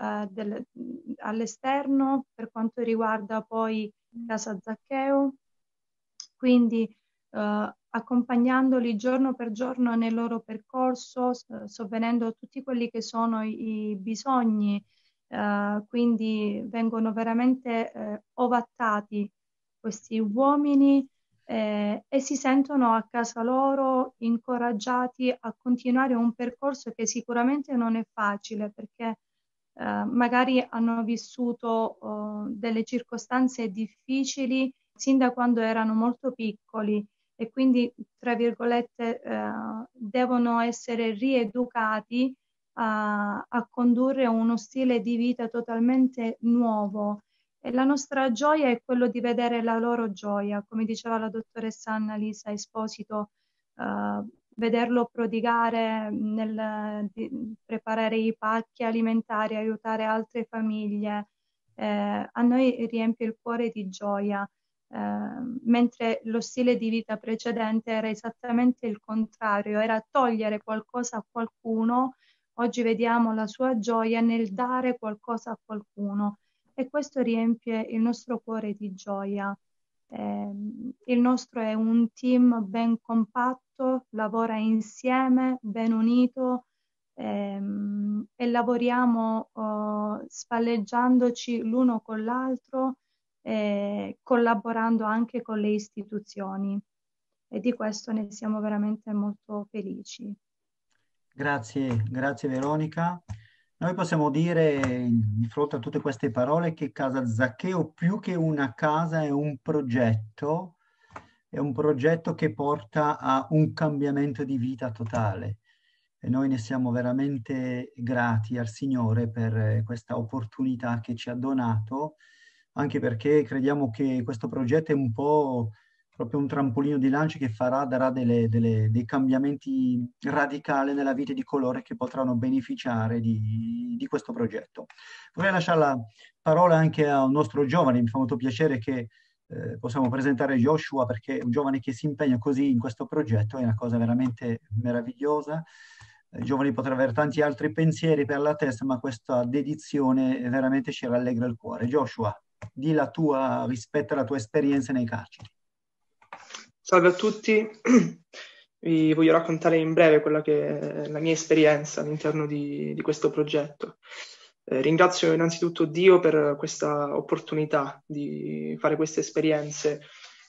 all'esterno per quanto riguarda poi Casa Zaccheo. Quindi accompagnandoli giorno per giorno nel loro percorso, sovvenendo a tutti quelli che sono i bisogni, quindi vengono veramente ovattati questi uomini e si sentono a casa loro incoraggiati a continuare un percorso che sicuramente non è facile, perché magari hanno vissuto delle circostanze difficili sin da quando erano molto piccoli e quindi, tra virgolette, devono essere rieducati a condurre uno stile di vita totalmente nuovo. E la nostra gioia è quello di vedere la loro gioia, come diceva la dottoressa Annalisa Esposito, vederlo prodigare nel preparare i pacchi alimentari, aiutare altre famiglie, a noi riempie il cuore di gioia. Mentre lo stile di vita precedente era esattamente il contrario, era togliere qualcosa a qualcuno. Oggi vediamo la sua gioia nel dare qualcosa a qualcuno e questo riempie il nostro cuore di gioia. Il nostro è un team ben compatto, lavora insieme, ben unito, e lavoriamo spalleggiandoci l'uno con l'altro, collaborando anche con le istituzioni, e di questo ne siamo veramente molto felici. Grazie Veronica. Noi possiamo dire, di fronte a tutte queste parole, che Casa Zaccheo, più che una casa, è un progetto che porta a un cambiamento di vita totale. E noi ne siamo veramente grati al Signore per questa opportunità che ci ha donato, anche perché crediamo che questo progetto è un po' proprio un trampolino di lancio che darà dei cambiamenti radicali nella vita di coloro che potranno beneficiare di questo progetto. Vorrei lasciare la parola anche a un nostro giovane, mi fa molto piacere che possiamo presentare Joshua, perché è un giovane che si impegna così in questo progetto, è una cosa veramente meravigliosa. I giovani potrebbero avere tanti altri pensieri per la testa, ma questa dedizione veramente ci rallegra il cuore. Joshua, di la tua rispetto alla tua esperienza nei carceri. Salve a tutti, vi voglio raccontare in breve quella che è la mia esperienza all'interno di questo progetto. Ringrazio innanzitutto Dio per questa opportunità di fare queste esperienze,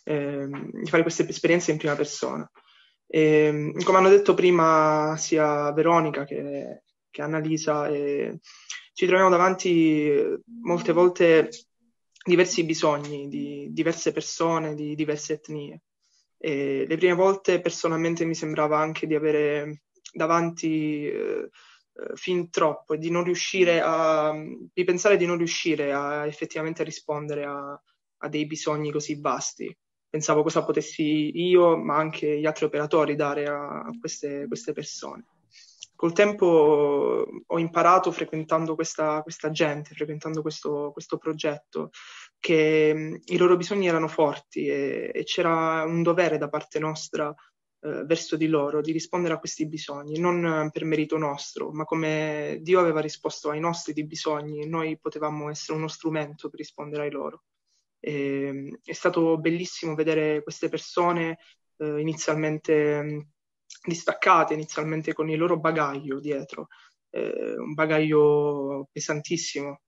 in prima persona. Come hanno detto prima sia Veronica che Annalisa, ci troviamo davanti molte volte diversi bisogni di diverse persone, di diverse etnie. E le prime volte personalmente mi sembrava anche di avere davanti fin troppo e di pensare di non riuscire a effettivamente rispondere a dei bisogni così vasti. Pensavo cosa potessi io, ma anche gli altri operatori, dare a queste persone. Col tempo ho imparato, frequentando questa gente, frequentando questo progetto, che i loro bisogni erano forti e c'era un dovere da parte nostra verso di loro di rispondere a questi bisogni, non per merito nostro, ma come Dio aveva risposto ai nostri bisogni, noi potevamo essere uno strumento per rispondere ai loro. È stato bellissimo vedere queste persone inizialmente distaccate, inizialmente con il loro bagaglio dietro, un bagaglio pesantissimo,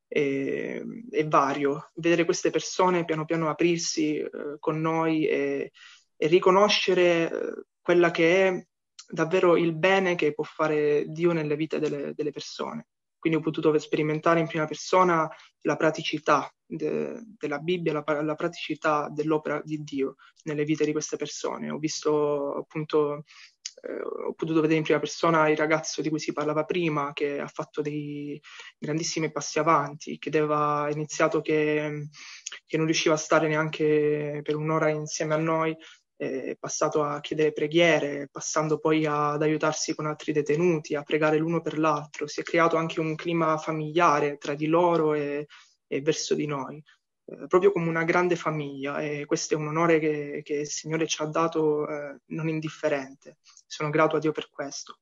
è vario. Vedere queste persone piano piano aprirsi con noi e riconoscere quella che è davvero il bene che può fare Dio nelle vite delle persone. Quindi ho potuto sperimentare in prima persona la praticità della Bibbia, la praticità dell'opera di Dio nelle vite di queste persone. Ho visto appunto, ho potuto vedere in prima persona il ragazzo di cui si parlava prima, che ha fatto dei grandissimi passi avanti, che aveva iniziato che non riusciva a stare neanche per un'ora insieme a noi, è passato a chiedere preghiere, passando poi ad aiutarsi con altri detenuti, a pregare l'uno per l'altro. Si è creato anche un clima familiare tra di loro e verso di noi, proprio come una grande famiglia, e questo è un onore che il Signore ci ha dato non indifferente. Sono grato a Dio per questo.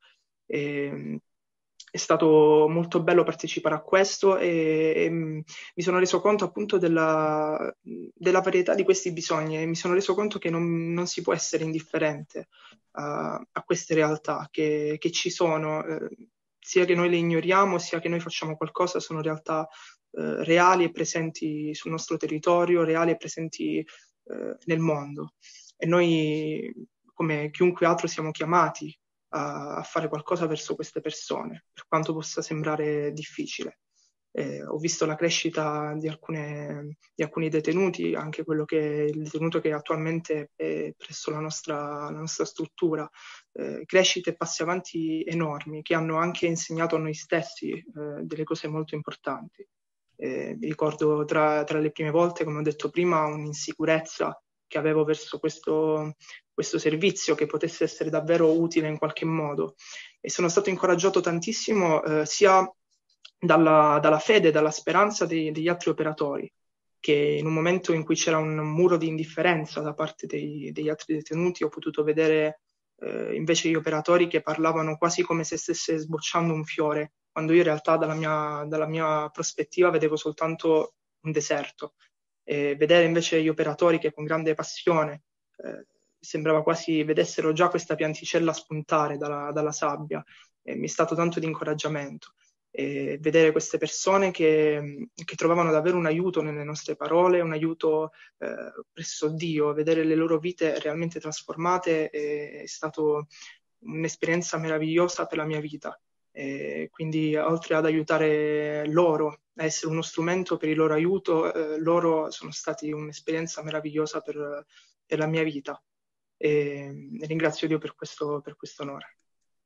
È stato molto bello partecipare a questo e mi sono reso conto appunto della varietà di questi bisogni, e mi sono reso conto che non si può essere indifferente a queste realtà che ci sono, sia che noi le ignoriamo, sia che noi facciamo qualcosa. Sono realtà reali e presenti sul nostro territorio, reali e presenti nel mondo, e noi, come chiunque altro, siamo chiamati a fare qualcosa verso queste persone, per quanto possa sembrare difficile. Ho visto la crescita di alcuni detenuti, anche quello che è il detenuto che attualmente è presso la nostra struttura, crescite e passi avanti enormi, che hanno anche insegnato a noi stessi delle cose molto importanti. Mi ricordo tra le prime volte, come ho detto prima, un'insicurezza che avevo verso questo servizio, che potesse essere davvero utile in qualche modo, e sono stato incoraggiato tantissimo sia dalla fede, dalla speranza degli altri operatori, che in un momento in cui c'era un muro di indifferenza da parte degli altri detenuti, ho potuto vedere invece gli operatori che parlavano quasi come se stesse sbocciando un fiore, quando io in realtà dalla mia prospettiva vedevo soltanto un deserto. E vedere invece gli operatori che con grande passione sembrava quasi vedessero già questa pianticella spuntare dalla sabbia, e mi è stato tanto di incoraggiamento. E vedere queste persone che trovavano davvero un aiuto nelle nostre parole, un aiuto presso Dio, vedere le loro vite realmente trasformate è stato un'esperienza meravigliosa per la mia vita. E quindi, oltre ad aiutare loro, a essere uno strumento per il loro aiuto, loro sono stati un'esperienza meravigliosa per la mia vita, e ringrazio Dio per questo onore.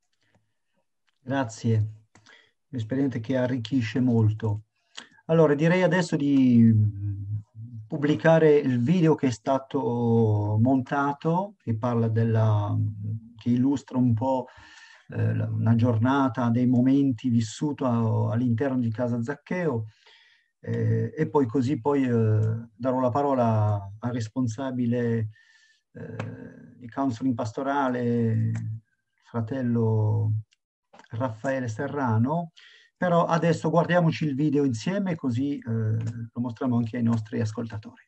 Grazie, un'esperienza che arricchisce molto. Allora, direi adesso di pubblicare il video che è stato montato, che parla che illustra un po' una giornata, dei momenti vissuti all'interno di Casa Zaccheo, e poi darò la parola al responsabile di counseling pastorale, fratello Raffaele Serrano. Però adesso guardiamoci il video insieme, così lo mostriamo anche ai nostri ascoltatori.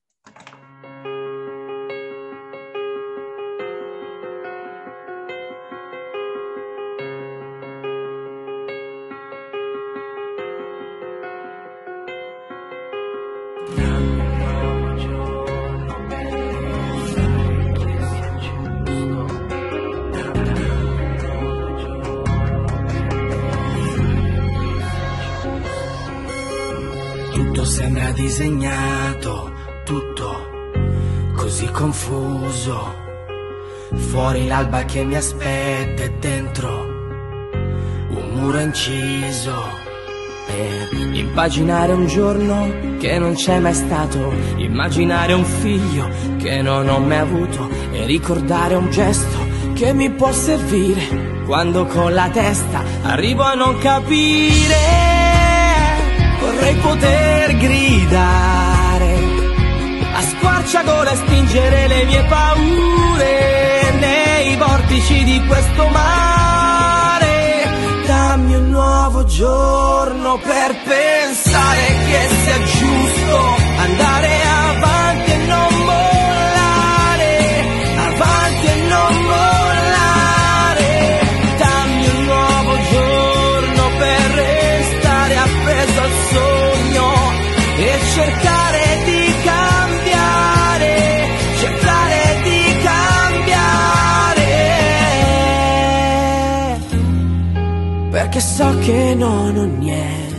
Sembra disegnato, tutto così confuso. Fuori l'alba che mi aspetta e dentro un muro inciso. Per immaginare un giorno che non c'è mai stato, immaginare un figlio che non ho mai avuto, e ricordare un gesto che mi può servire quando con la testa arrivo a non capire. Vorrei poter gridare a squarciagola e spingere le mie paure nei vortici di questo mare. Dammi un nuovo giorno per pensare che sia giusto andare avanti e non mollare, avanti e non mollare. Dammi un nuovo giorno per restare appeso al sole. so che non ho niente.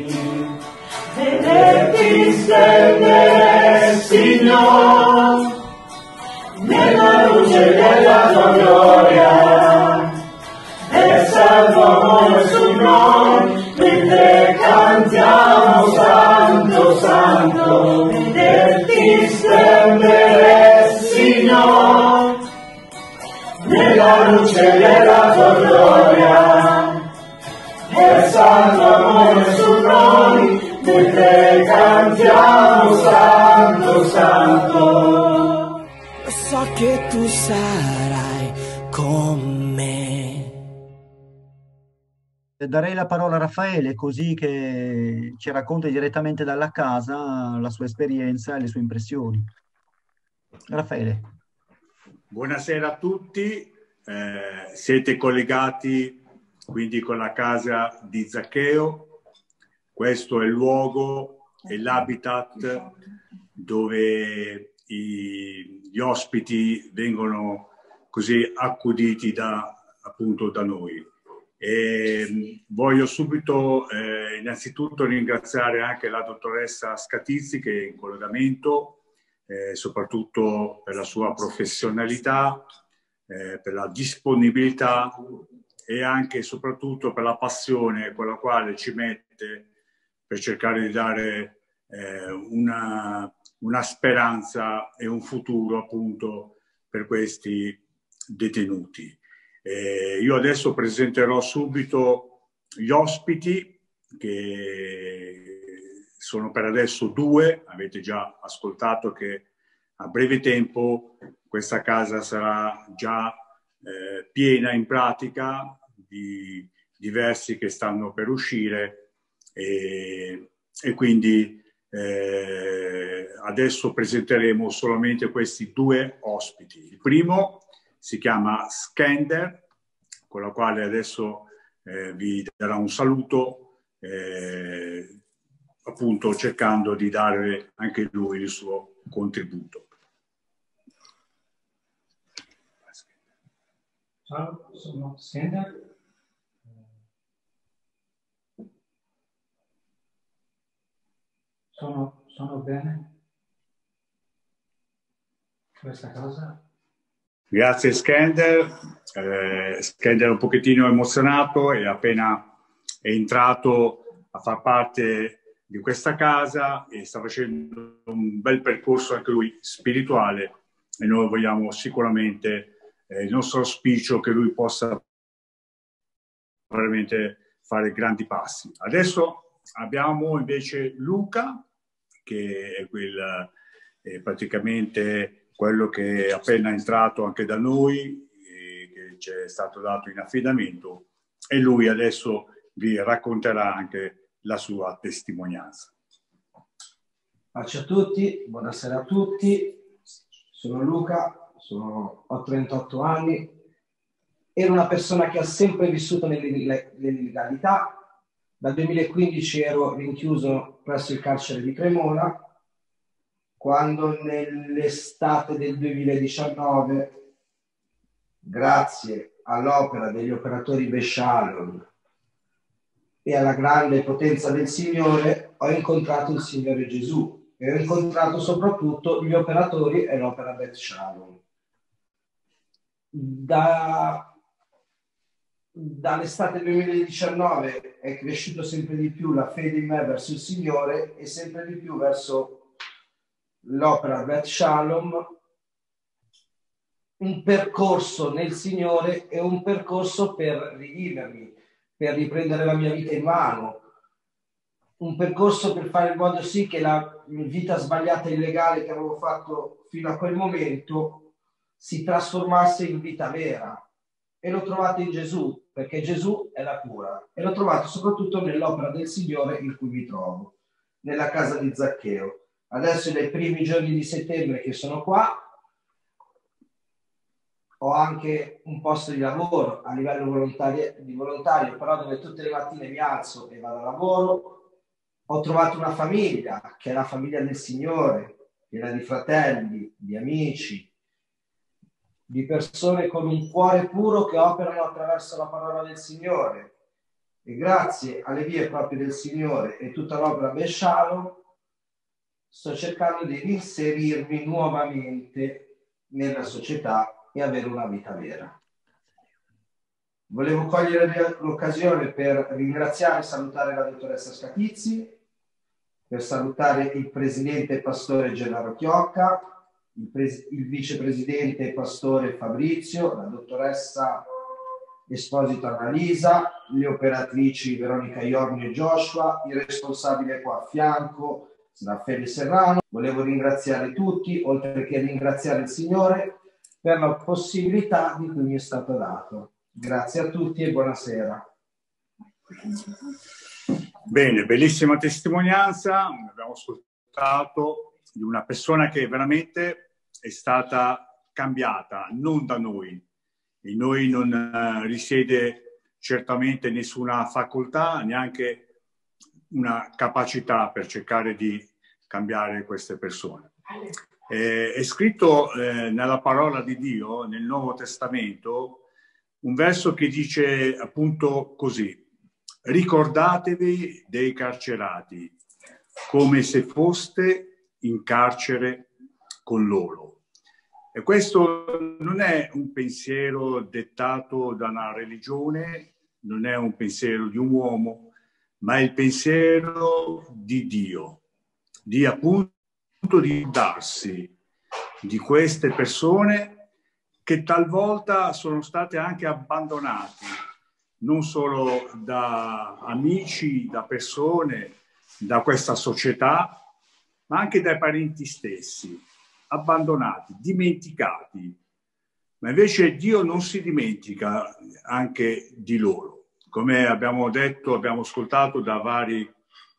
Vederti splendere, Signore, nella luce della tua gloria, e salvo amore su noi, mentre cantiamo santo, santo. Vederti splendere, Signore, nella luce della tua gloria, e salvo amore su noi, mentre cantiamo santo, santo. So che tu sarai con me. Darei la parola a Raffaele, così che ci racconta direttamente dalla casa la sua esperienza e le sue impressioni. Raffaele. Buonasera a tutti, siete collegati quindi con la casa di Zaccheo. Questo è il luogo e l'habitat dove gli ospiti vengono così accuditi appunto da noi. E voglio subito innanzitutto ringraziare anche la dottoressa Scatizzi, che è in collegamento, soprattutto per la sua professionalità, per la disponibilità e anche e soprattutto per la passione con la quale ci mette per cercare di dare una speranza e un futuro appunto per questi detenuti. Io adesso presenterò subito gli ospiti, che sono per adesso 2. Avete già ascoltato che a breve tempo questa casa sarà già piena in pratica di diversi che stanno per uscire. E quindi adesso presenteremo solamente questi 2 ospiti. Il primo si chiama Skender, con la quale adesso vi darà un saluto, appunto cercando di dare anche lui il suo contributo. Ciao, sono Skender. Sono bene questa casa. Grazie Skender. Skender è un pochettino emozionato e appena è entrato a far parte di questa casa e sta facendo un bel percorso anche lui spirituale, e noi vogliamo sicuramente il nostro auspicio che lui possa veramente fare grandi passi. Adesso abbiamo invece Luca, che è praticamente quello che è appena entrato anche da noi, che ci è stato dato in affidamento, e lui adesso vi racconterà anche la sua testimonianza. Pace a tutti, buonasera a tutti, sono Luca, ho 38 anni, ero una persona che ha sempre vissuto nell'illegalità. Dal 2015 ero rinchiuso presso il carcere di Cremona, quando nell'estate del 2019, grazie all'opera degli operatori Beshalom e alla grande potenza del Signore, ho incontrato il Signore Gesù e ho incontrato soprattutto gli operatori e l'opera Beth Shalom. Dall'estate 2019 è cresciuto sempre di più la fede in me verso il Signore e sempre di più verso l'opera Beth Shalom, un percorso nel Signore e un percorso per rivivermi, per riprendere la mia vita in mano, un percorso per fare in modo sì che la vita sbagliata e illegale che avevo fatto fino a quel momento si trasformasse in vita vera. E l'ho trovato in Gesù, perché Gesù è la cura, e l'ho trovato soprattutto nell'opera del Signore in cui mi trovo, nella casa di Zaccheo. Adesso nei primi giorni di settembre che sono qua, ho anche un posto di lavoro a livello volontario, però dove tutte le mattine mi alzo e vado a lavoro. Ho trovato una famiglia, che è la famiglia del Signore, piena di fratelli, di amici, di persone con un cuore puro che operano attraverso la parola del Signore. e grazie alle vie proprie del Signore e tutta l'opera Bet Shalom sto cercando di inserirmi nuovamente nella società e avere una vita vera. Volevo cogliere l'occasione per ringraziare e salutare la dottoressa Scatizzi, per salutare il presidente pastore Gennaro Chiocca, il vicepresidente pastore Fabrizio, la dottoressa Esposito Annalisa, le operatrici Veronica Iorni e Joshua, il responsabile qua a fianco, Raffaele Serrano. Volevo ringraziare tutti, oltre che ringraziare il Signore per la possibilità di cui mi è stato dato. Grazie a tutti e buonasera. Bene, bellissima testimonianza. Abbiamo ascoltato di una persona che veramente è stata cambiata, non da noi. In noi non risiede certamente nessuna facoltà, neanche una capacità per cercare di cambiare queste persone. È scritto nella parola di Dio, nel Nuovo Testamento, un verso che dice appunto così: ricordatevi dei carcerati come se foste in carcere con loro. E questo non è un pensiero dettato da una religione, non è un pensiero di un uomo, ma è il pensiero di Dio, di appunto di darsi di queste persone che talvolta sono state anche abbandonate, non solo da amici, da persone, da questa società, ma anche dai parenti stessi, abbandonati, dimenticati. Ma invece Dio non si dimentica anche di loro. Come abbiamo detto, abbiamo ascoltato da vari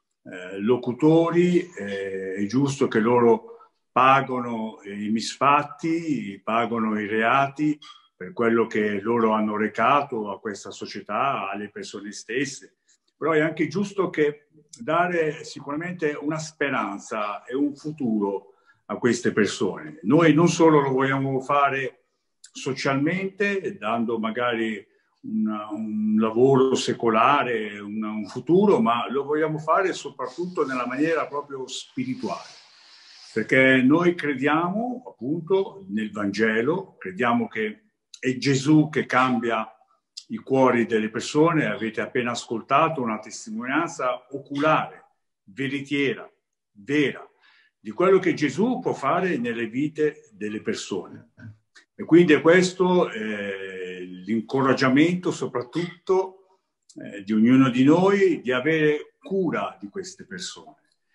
locutori, è giusto che loro pagano i misfatti, pagano i reati per quello che loro hanno recato a questa società, alle persone stesse. Però è anche giusto che dare sicuramente una speranza e un futuro a queste persone. Noi non solo lo vogliamo fare socialmente, dando magari un lavoro secolare, un futuro, ma lo vogliamo fare soprattutto nella maniera proprio spirituale. Perché noi crediamo appunto nel Vangelo, crediamo che è Gesù che cambia i cuori delle persone. Avete appena ascoltato una testimonianza oculare, veritiera, vera, di quello che Gesù può fare nelle vite delle persone. E quindi è questo l'incoraggiamento soprattutto di ognuno di noi di avere cura di queste persone.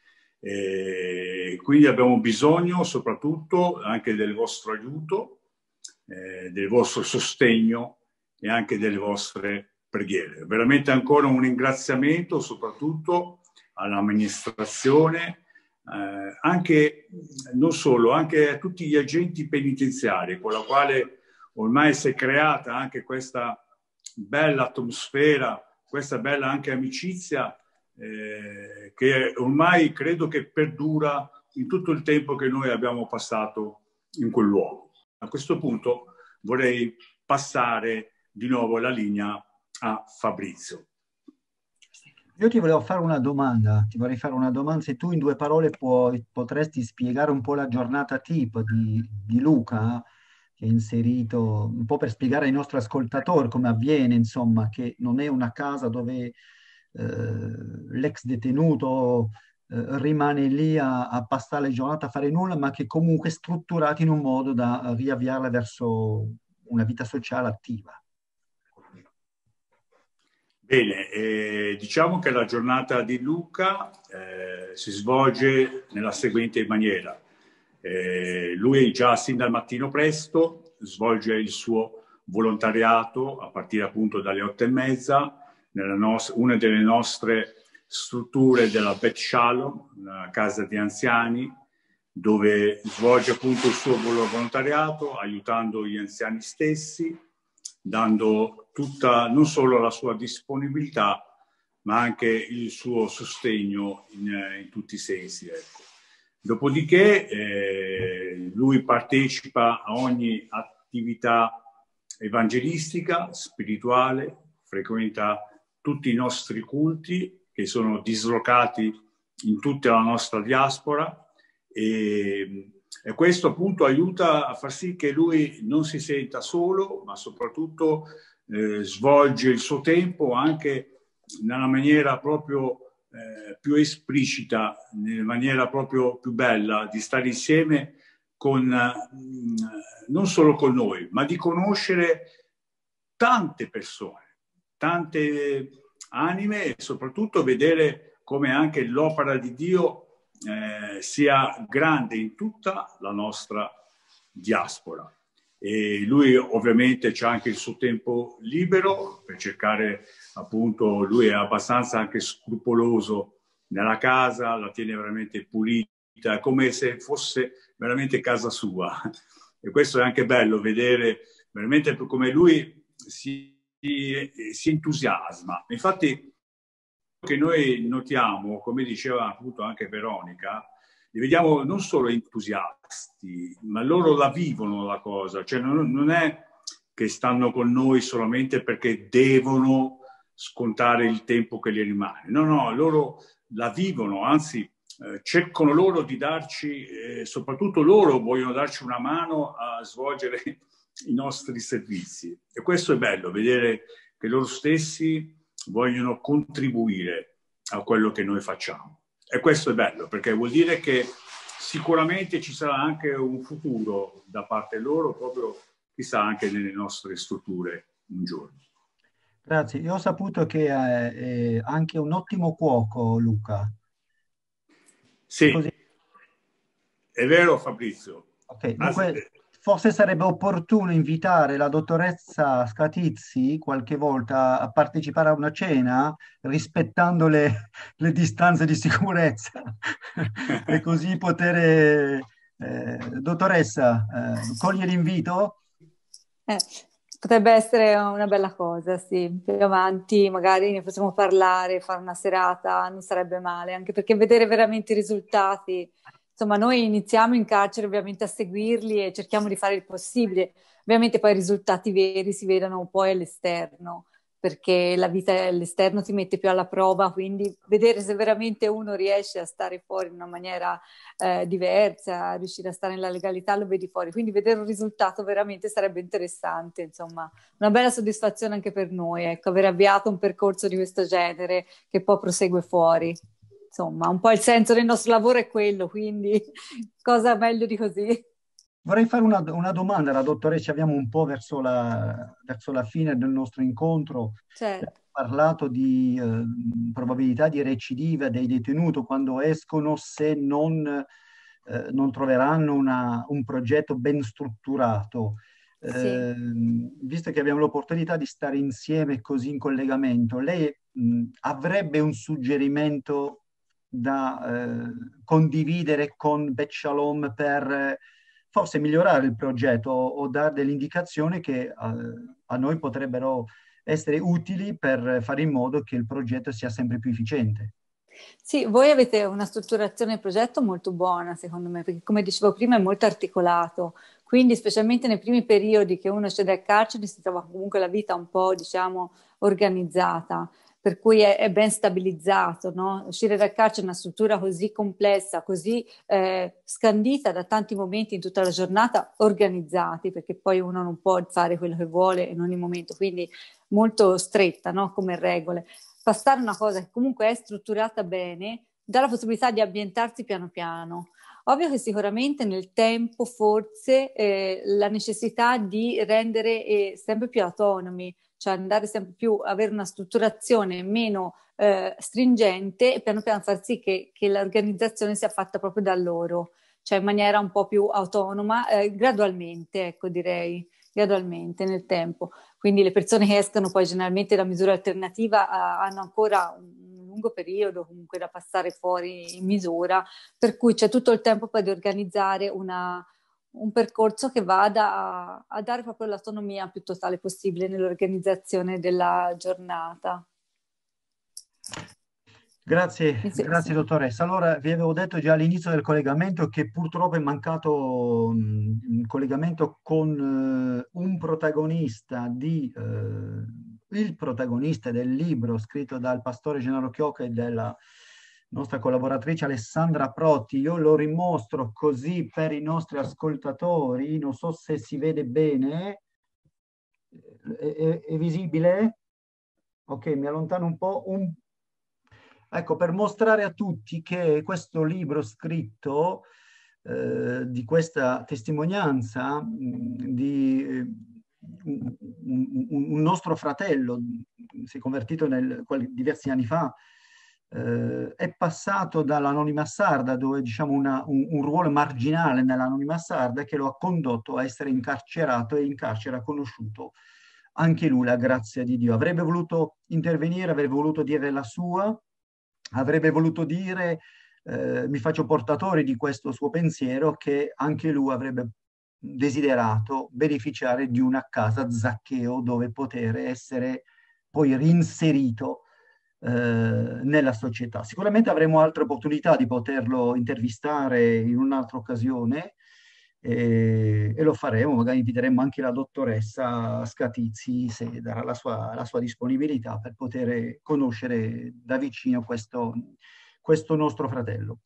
Quindi abbiamo bisogno soprattutto anche del vostro aiuto, del vostro sostegno e anche delle vostre preghiere. Veramente ancora un ringraziamento soprattutto all'amministrazione, anche non solo, anche a tutti gli agenti penitenziari con la quale ormai si è creata anche questa bella atmosfera, questa bella anche amicizia che ormai credo che perdura in tutto il tempo che noi abbiamo passato in quel luogo. A questo punto vorrei passare di nuovo la linea a Fabrizio. Io ti volevo fare una domanda, se tu in 2 parole potresti spiegare un po' la giornata tipo di Luca, che è inserito, un po' per spiegare ai nostri ascoltatori come avviene, insomma, che non è una casa dove l'ex detenuto rimane lì a passare le giornate a fare nulla, ma che comunque è strutturato in un modo da riavviarla verso una vita sociale attiva. Bene, diciamo che la giornata di Luca si svolge nella seguente maniera. Lui già sin dal mattino presto svolge il suo volontariato a partire appunto dalle 8:30 nella una delle nostre strutture della Bet Shalom, una casa di anziani, dove svolge appunto il suo volontariato, aiutando gli anziani stessi, dando tutta, non solo la sua disponibilità, ma anche il suo sostegno in tutti i sensi. Ecco. Dopodiché lui partecipa a ogni attività evangelistica, spirituale, frequenta tutti i nostri culti che sono dislocati in tutta la nostra diaspora, e questo appunto aiuta a far sì che lui non si senta solo, ma soprattutto svolge il suo tempo anche nella maniera proprio più esplicita, nella maniera proprio più bella di stare insieme con, non solo con noi, ma di conoscere tante persone, tante anime, e soprattutto vedere come anche l'opera di Dio sia grande in tutta la nostra diaspora. E lui ovviamente c'ha anche il suo tempo libero per cercare, appunto, lui è abbastanza anche scrupoloso nella casa, la tiene veramente pulita, come se fosse veramente casa sua. E questo è anche bello, vedere veramente come lui si entusiasma. Infatti, che noi notiamo, come diceva appunto anche Veronica, li vediamo non solo entusiasti, ma loro la vivono la cosa, cioè non è che stanno con noi solamente perché devono scontare il tempo che gli rimane, no, loro la vivono, anzi cercano loro di darci, soprattutto loro vogliono darci una mano a svolgere i nostri servizi, e questo è bello, vedere che loro stessi vogliono contribuire a quello che noi facciamo. E questo è bello, perché vuol dire che sicuramente ci sarà anche un futuro da parte loro, proprio chissà anche nelle nostre strutture un giorno. Grazie. Io ho saputo che è anche un ottimo cuoco, Luca. Sì, così? È vero, Fabrizio. Ok, dunque forse sarebbe opportuno invitare la dottoressa Scatizzi qualche volta a partecipare a una cena, rispettando le distanze di sicurezza, e così poter... dottoressa, coglie l'invito? Potrebbe essere una bella cosa, sì. Più avanti magari ne possiamo parlare, fare una serata, non sarebbe male, anche perché vedere veramente i risultati... Insomma, noi iniziamo in carcere ovviamente a seguirli e cerchiamo di fare il possibile. Ovviamente poi i risultati veri si vedono poi all'esterno, perché la vita all'esterno si mette più alla prova, quindi vedere se veramente uno riesce a stare fuori in una maniera diversa, a riuscire a stare nella legalità, lo vedi fuori. Quindi vedere un risultato veramente sarebbe interessante, insomma, una bella soddisfazione anche per noi, ecco, aver avviato un percorso di questo genere che poi prosegue fuori. Insomma, un po' il senso del nostro lavoro è quello, quindi cosa meglio di così? Vorrei fare una domanda alla dottoressa, abbiamo un po' verso la fine del nostro incontro. Certo. Abbiamo parlato di probabilità di recidiva dei detenuti quando escono, se non troveranno un progetto ben strutturato. Sì. Visto che abbiamo l'opportunità di stare insieme così in collegamento, lei avrebbe un suggerimento da condividere con Bet Shalom per forse migliorare il progetto o dare delle indicazioni che a noi potrebbero essere utili per fare in modo che il progetto sia sempre più efficiente? Sì, voi avete una strutturazione del progetto molto buona, secondo me, perché come dicevo prima è molto articolato, quindi specialmente nei primi periodi che uno esce dal carcere si trova comunque la vita un po', diciamo, organizzata, per cui è ben stabilizzato, no? Uscire dal carcere è una struttura così complessa, così scandita da tanti momenti in tutta la giornata, organizzati, perché poi uno non può fare quello che vuole in ogni momento, quindi molto stretta, no? Come regole. Passare una cosa che comunque è strutturata bene, dà la possibilità di ambientarsi piano piano. Ovvio che sicuramente nel tempo forse la necessità di rendere sempre più autonomi, cioè andare sempre più, avere una strutturazione meno stringente e piano piano far sì che l'organizzazione sia fatta proprio da loro, cioè in maniera un po' più autonoma, gradualmente, ecco, direi, gradualmente nel tempo. Quindi le persone che escono poi generalmente da misura alternativa hanno ancora un lungo periodo comunque da passare fuori in misura, per cui c'è tutto il tempo poi di organizzare un percorso che vada a dare proprio l'autonomia più totale possibile nell'organizzazione della giornata. Grazie dottoressa. Allora, vi avevo detto già all'inizio del collegamento che purtroppo è mancato un collegamento con un protagonista di il protagonista del libro scritto dal pastore Gennaro Chiocca e dalla nostra collaboratrice Alessandra Protti. Io lo rimostro così per i nostri ascoltatori, non so se si vede bene, è visibile? Ok, mi allontano un po'. Ecco, per mostrare a tutti che questo libro scritto di questa testimonianza di un nostro fratello, si è convertito diversi anni fa, è passato dall'Anonima Sarda, dove diciamo un ruolo marginale nell'Anonima Sarda, che lo ha condotto a essere incarcerato, e in carcere ha conosciuto anche lui la grazia di Dio. Avrebbe voluto intervenire, avrebbe voluto dire la sua, avrebbe voluto dire, mi faccio portatore di questo suo pensiero, che anche lui avrebbe desiderato beneficiare di una casa Zaccheo dove poter essere poi reinserito nella società. Sicuramente avremo altre opportunità di poterlo intervistare in un'altra occasione, e lo faremo, magari inviteremo anche la dottoressa Scatizzi, se darà la sua disponibilità, per poter conoscere da vicino questo nostro fratello.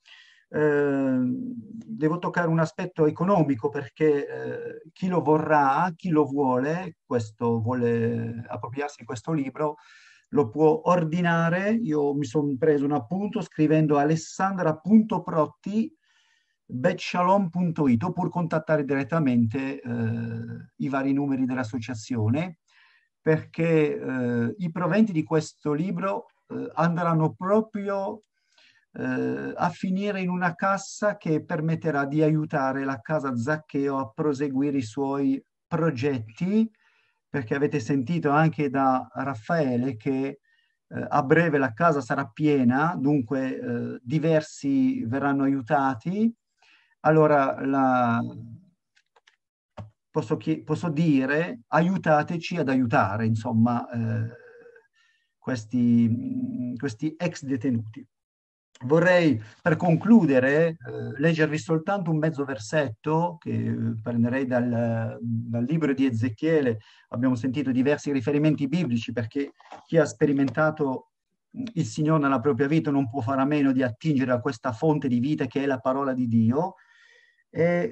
Devo toccare un aspetto economico, perché chi lo vorrà, chi lo vuole appropriarsi di questo libro, lo può ordinare. Io mi sono preso un appunto scrivendo alessandra.protti@shalom.it, oppure contattare direttamente i vari numeri dell'associazione, perché i proventi di questo libro andranno proprio a finire in una cassa che permetterà di aiutare la casa Zaccheo a proseguire i suoi progetti, perché avete sentito anche da Raffaele che a breve la casa sarà piena, dunque diversi verranno aiutati. Allora posso dire: aiutateci ad aiutare, insomma, questi ex detenuti. Vorrei, per concludere, leggervi soltanto un mezzo versetto che prenderei dal libro di Ezechiele. Abbiamo sentito diversi riferimenti biblici, perché chi ha sperimentato il Signore nella propria vita non può fare a meno di attingere a questa fonte di vita che è la parola di Dio. E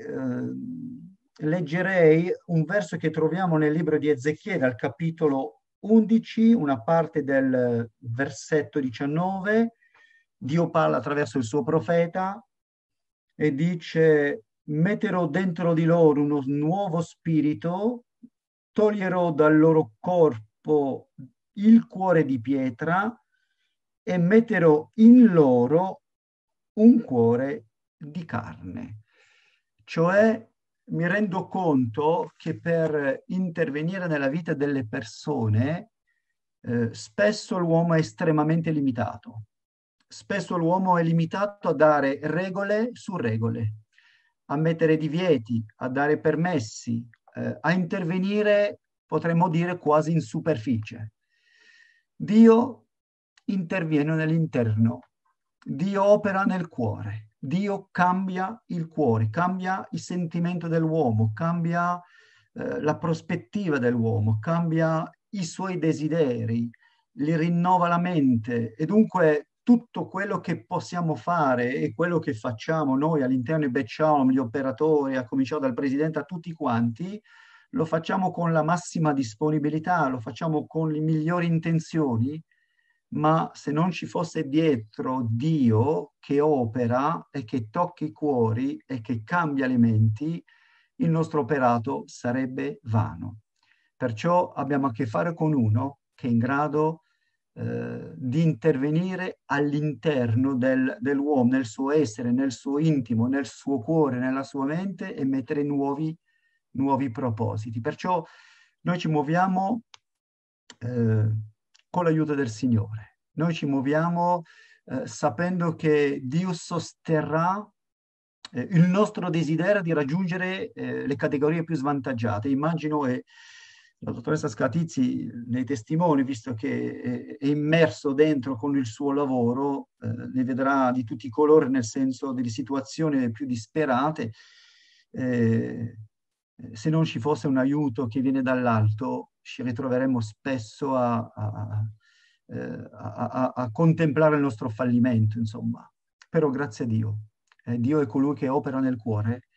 leggerei un verso che troviamo nel libro di Ezechiele, al capitolo 11, una parte del versetto 19. Dio parla attraverso il suo profeta e dice: metterò dentro di loro uno nuovo spirito, toglierò dal loro corpo il cuore di pietra e metterò in loro un cuore di carne. Cioè, mi rendo conto che per intervenire nella vita delle persone spesso l'uomo è estremamente limitato. Spesso l'uomo è limitato a dare regole su regole, a mettere divieti, a dare permessi, a intervenire, potremmo dire, quasi in superficie. Dio interviene nell'interno, Dio opera nel cuore, Dio cambia il cuore, cambia il sentimento dell'uomo, cambia la prospettiva dell'uomo, cambia i suoi desideri, li rinnova la mente, e dunque tutto quello che possiamo fare e quello che facciamo noi all'interno di Bet Shalom, gli operatori, a cominciare dal presidente a tutti quanti, lo facciamo con la massima disponibilità, lo facciamo con le migliori intenzioni, ma se non ci fosse dietro Dio che opera e che tocca i cuori e che cambia le menti, il nostro operato sarebbe vano. Perciò abbiamo a che fare con uno che è in grado di intervenire all'interno dell'uomo, nel suo essere, nel suo intimo, nel suo cuore, nella sua mente, e mettere nuovi propositi. Perciò noi ci muoviamo con l'aiuto del Signore. Noi ci muoviamo sapendo che Dio sosterrà il nostro desiderio di raggiungere le categorie più svantaggiate. Immagino, e la dottoressa Scatizzi nei testimoni, visto che è immerso dentro con il suo lavoro, ne vedrà di tutti i colori, nel senso delle situazioni più disperate. Se non ci fosse un aiuto che viene dall'alto, ci ritroveremo spesso a contemplare il nostro fallimento, insomma. Però grazie a Dio. Dio è colui che opera nel cuore.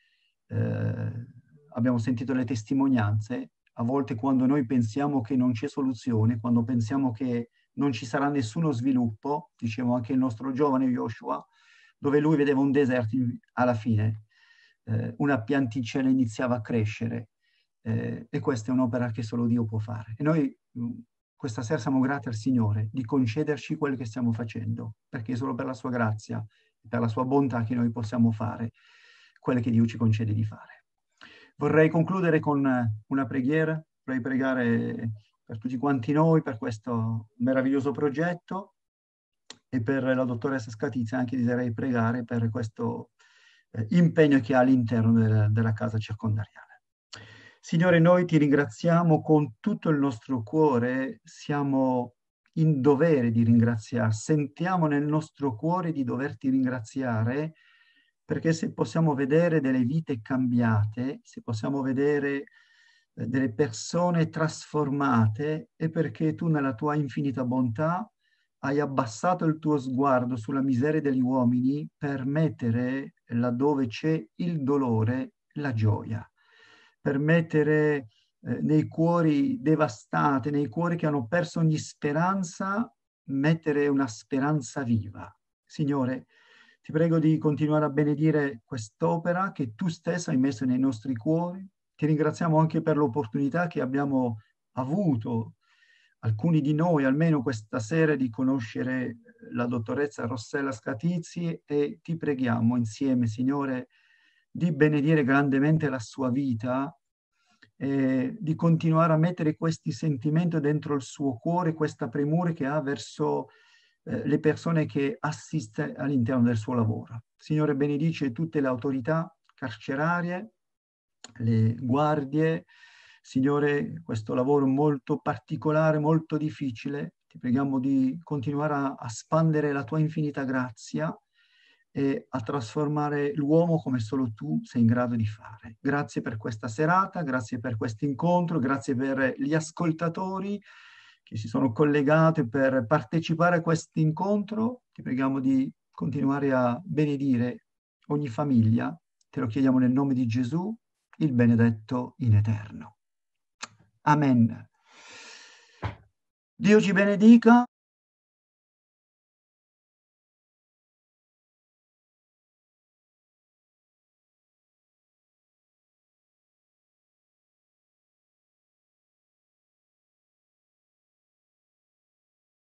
Abbiamo sentito le testimonianze. A volte quando noi pensiamo che non c'è soluzione, quando pensiamo che non ci sarà nessuno sviluppo, dicevo anche il nostro giovane Joshua, dove lui vedeva un deserto, alla fine una pianticella iniziava a crescere, e questa è un'opera che solo Dio può fare. E noi questa sera siamo grati al Signore di concederci quello che stiamo facendo, perché è solo per la sua grazia, per la sua bontà che noi possiamo fare quelle che Dio ci concede di fare. Vorrei concludere con una preghiera, vorrei pregare per tutti quanti noi, per questo meraviglioso progetto, e per la dottoressa Scatizzi anche desidero pregare per questo impegno che ha all'interno della casa circondariale. Signore, noi ti ringraziamo con tutto il nostro cuore, siamo in dovere di ringraziare, sentiamo nel nostro cuore di doverti ringraziare, perché se possiamo vedere delle vite cambiate, se possiamo vedere delle persone trasformate, è perché tu nella tua infinita bontà hai abbassato il tuo sguardo sulla miseria degli uomini per mettere laddove c'è il dolore la gioia, per mettere nei cuori devastati, nei cuori che hanno perso ogni speranza, mettere una speranza viva. Signore, ti prego di continuare a benedire quest'opera che tu stessa hai messo nei nostri cuori. Ti ringraziamo anche per l'opportunità che abbiamo avuto, alcuni di noi, almeno questa sera, di conoscere la dottoressa Rossella Scatizzi, e ti preghiamo insieme, Signore, di benedire grandemente la sua vita e di continuare a mettere questi sentimenti dentro il suo cuore, questa premura che ha verso le persone che assiste all'interno del suo lavoro. Signore, benedice tutte le autorità carcerarie, le guardie. Signore, questo lavoro molto particolare, molto difficile, ti preghiamo di continuare a spandere la tua infinita grazia e a trasformare l'uomo come solo tu sei in grado di fare. Grazie per questa serata, grazie per questo incontro, grazie per gli ascoltatori che si sono collegati per partecipare a questo incontro. Ti preghiamo di continuare a benedire ogni famiglia. Te lo chiediamo nel nome di Gesù, il benedetto in eterno. Amen. Dio ci benedica.